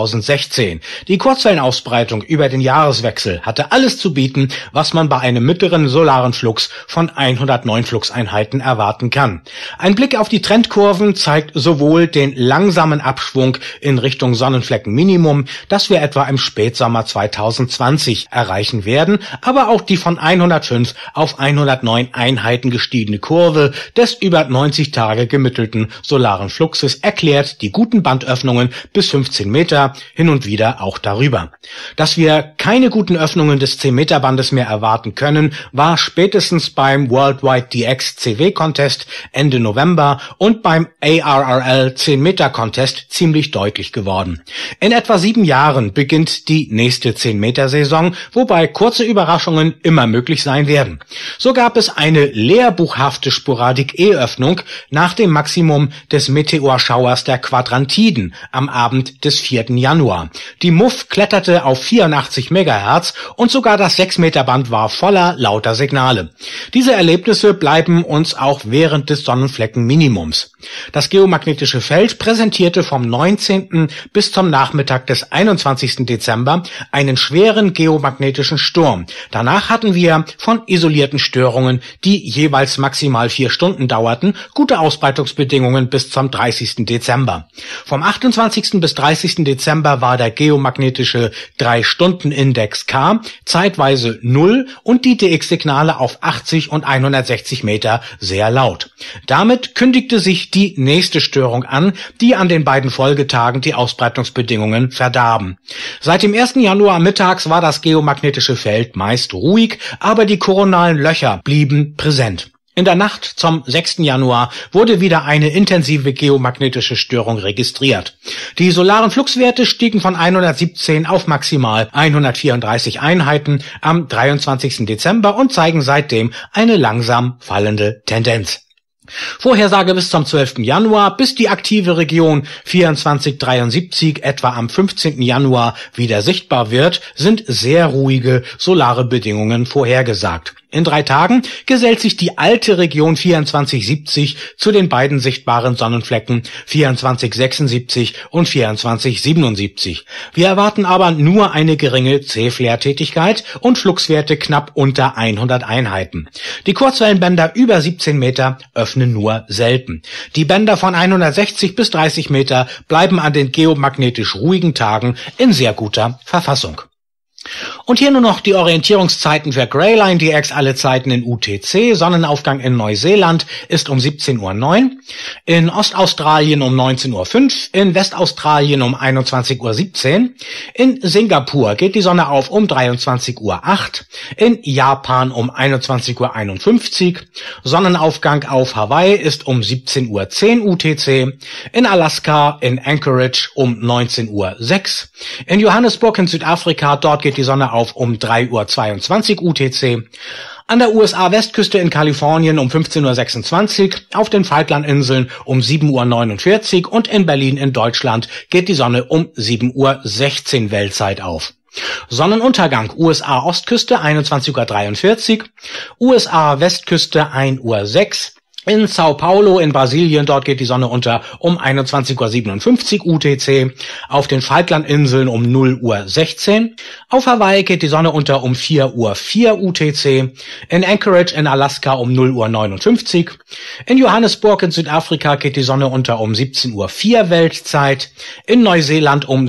2016. Die Kurzwellenausbreitung über den Jahreswechsel hatte alles zu bieten, was man bei einem mittleren solaren Flux von 109 Fluxeinheiten erwarten kann. Ein Blick auf die Trendkurven zeigt sowohl den langsamen Abschwung in Richtung Sonnenfleckenminimum, das wir etwa im Spätsommer 2020 erreichen werden, aber auch die von 105 auf 109 Einheiten gestiegene Kurve des über 90 Tage gemittelten solaren Fluxes erklärt die guten Bandöffnungen bis 15 Meter, hin und wieder auch darüber. Dass wir keine guten Öffnungen des 10-Meter-Bandes mehr erwarten können, war spätestens beim Worldwide DX CW Contest Ende November und beim ARRL 10-Meter Contest ziemlich deutlich geworden. In etwa 7 Jahren beginnt die nächste 10-Meter-Saison, wobei kurze Überraschungen immer möglich sein werden. So gab es eine lehrbuchhafte Sporadik-E-Öffnung nach dem Maximum des Meteorschauers der Quadrantiden am Abend des 4. Januar. Die Muff kletterte auf 84 Megahertz und sogar das 6-Meter-Band war voller lauter Signale. Diese Erlebnisse bleiben uns auch während des Sonnenfleckenminimums. Das geomagnetische Feld präsentierte vom 19. bis zum Nachmittag des 21. Dezember einen schweren geomagnetischen Sturm. Danach hatten wir von isolierten Störungen, die jeweils maximal 4 Stunden dauerten, gute Ausbreitungsbedingungen bis zum 30. Dezember. Vom 28. bis 30. Dezember war der geomagnetische 3-Stunden-Index K zeitweise 0 und die DX-Signale auf 80 und 160 Meter sehr laut. Damit kündigte sich die nächste Störung an, die an den beiden Folgetagen die Ausbreitungsbedingungen verdarben. Seit dem 1. Januar mittags war das geomagnetische Feld meist ruhig, aber die koronalen Löcher blieben präsent. In der Nacht zum 6. Januar wurde wieder eine intensive geomagnetische Störung registriert. Die solaren Fluxwerte stiegen von 117 auf maximal 134 Einheiten am 23. Dezember und zeigen seitdem eine langsam fallende Tendenz. Vorhersage bis zum 12. Januar, bis die aktive Region 2473 etwa am 15. Januar wieder sichtbar wird, sind sehr ruhige solare Bedingungen vorhergesagt. In 3 Tagen gesellt sich die alte Region 2470 zu den beiden sichtbaren Sonnenflecken 2476 und 2477. Wir erwarten aber nur eine geringe C-Flare-Tätigkeit und Fluxwerte knapp unter 100 Einheiten. Die Kurzwellenbänder über 17 Meter öffnen nur selten. Die Bänder von 160 bis 30 Meter bleiben an den geomagnetisch ruhigen Tagen in sehr guter Verfassung. Und hier nur noch die Orientierungszeiten für Greyline DX, alle Zeiten in UTC. Sonnenaufgang in Neuseeland ist um 17:09 Uhr, in Ostaustralien um 19:05 Uhr, in Westaustralien um 21:17 Uhr, in Singapur geht die Sonne auf um 23:08 Uhr, in Japan um 21:51 Uhr, Sonnenaufgang auf Hawaii ist um 17:10 Uhr UTC, in Alaska in Anchorage um 19:06 Uhr, in Johannesburg in Südafrika, dort geht die Sonne auf um 3:22 Uhr UTC, an der USA-Westküste in Kalifornien um 15:26 Uhr, auf den Falklandinseln um 7:49 Uhr und in Berlin in Deutschland geht die Sonne um 7:16 Uhr Weltzeit auf. Sonnenuntergang USA-Ostküste 21:43 Uhr, USA-Westküste 1:06 Uhr, in Sao Paulo in Brasilien, dort geht die Sonne unter um 21:57 Uhr UTC, auf den Falklandinseln um 0:16 Uhr, auf Hawaii geht die Sonne unter um 4:04 UTC, in Anchorage in Alaska um 0:59 Uhr, in Johannesburg in Südafrika geht die Sonne unter um 17:04 Uhr Weltzeit, in Neuseeland um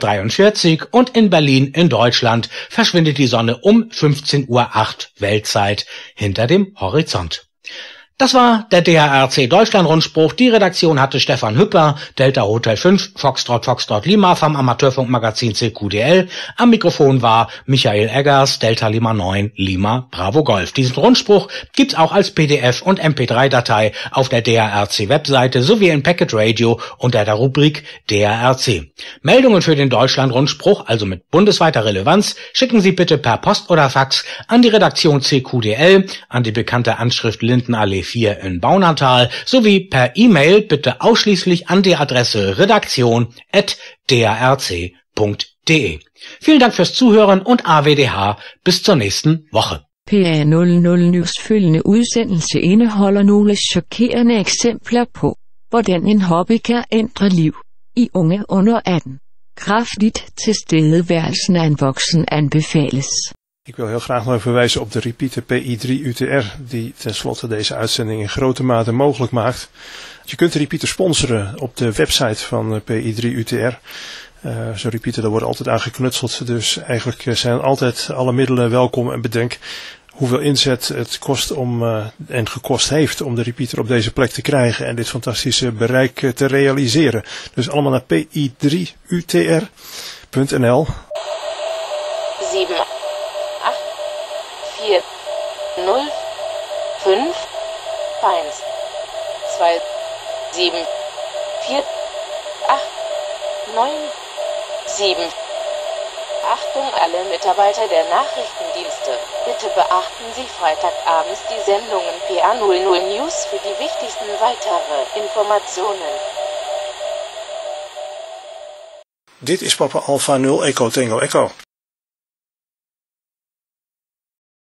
7:43 Uhr und in Berlin in Deutschland verschwindet die Sonne um 15:08 Uhr Weltzeit hinter dem Horizont. Das war der DHRC Deutschland-Rundspruch. Die Redaktion hatte Stefan Hüpper, Delta Hotel 5, Foxtrot Lima vom Amateurfunkmagazin CQDL. Am Mikrofon war Michael Eggers, Delta Lima 9, Lima Bravo Golf. Diesen Rundspruch gibt's auch als PDF und MP3-Datei auf der DHRC-Webseite sowie in Packet Radio unter der Rubrik DHRC. Meldungen für den Deutschland-Rundspruch, also mit bundesweiter Relevanz, schicken Sie bitte per Post oder Fax an die Redaktion CQDL, an die bekannte Anschrift Lindenallee 4 in Baunatal sowie per E-Mail bitte ausschließlich an die Adresse redaktion@drc.de. Vielen Dank fürs Zuhören und AWDH bis zur nächsten Woche. PA00 News følgende udsendelse indeholder nogle chokerende eksempler på, hvordan en hobby kan ændre liv i unge under 18. Kraftigt tilstedeværelsen af en voksen anbefales. Ik wil heel graag nog even wijzen op de repeater PI3UTR, die tenslotte deze uitzending in grote mate mogelijk maakt. Je kunt de repeater sponsoren op de website van PI3UTR. Zo'n repeater, daar wordt altijd aan geknutseld, dus eigenlijk zijn altijd alle middelen welkom en bedenk hoeveel inzet het kost en gekost heeft om de repeater op deze plek te krijgen en dit fantastische bereik te realiseren. Dus allemaal naar pi3utr.nl. 7, 8, 4, 0, 5, 1, 2, 7, 4, 8, 9, 7. Achtung alle Mitarbeiter der Nachrichtendienste. Bitte beachten Sie Freitagabends die Sendungen PA00 News für die wichtigsten weitere Informationen. Dit is Papa Alpha 0 Echo Tango Echo.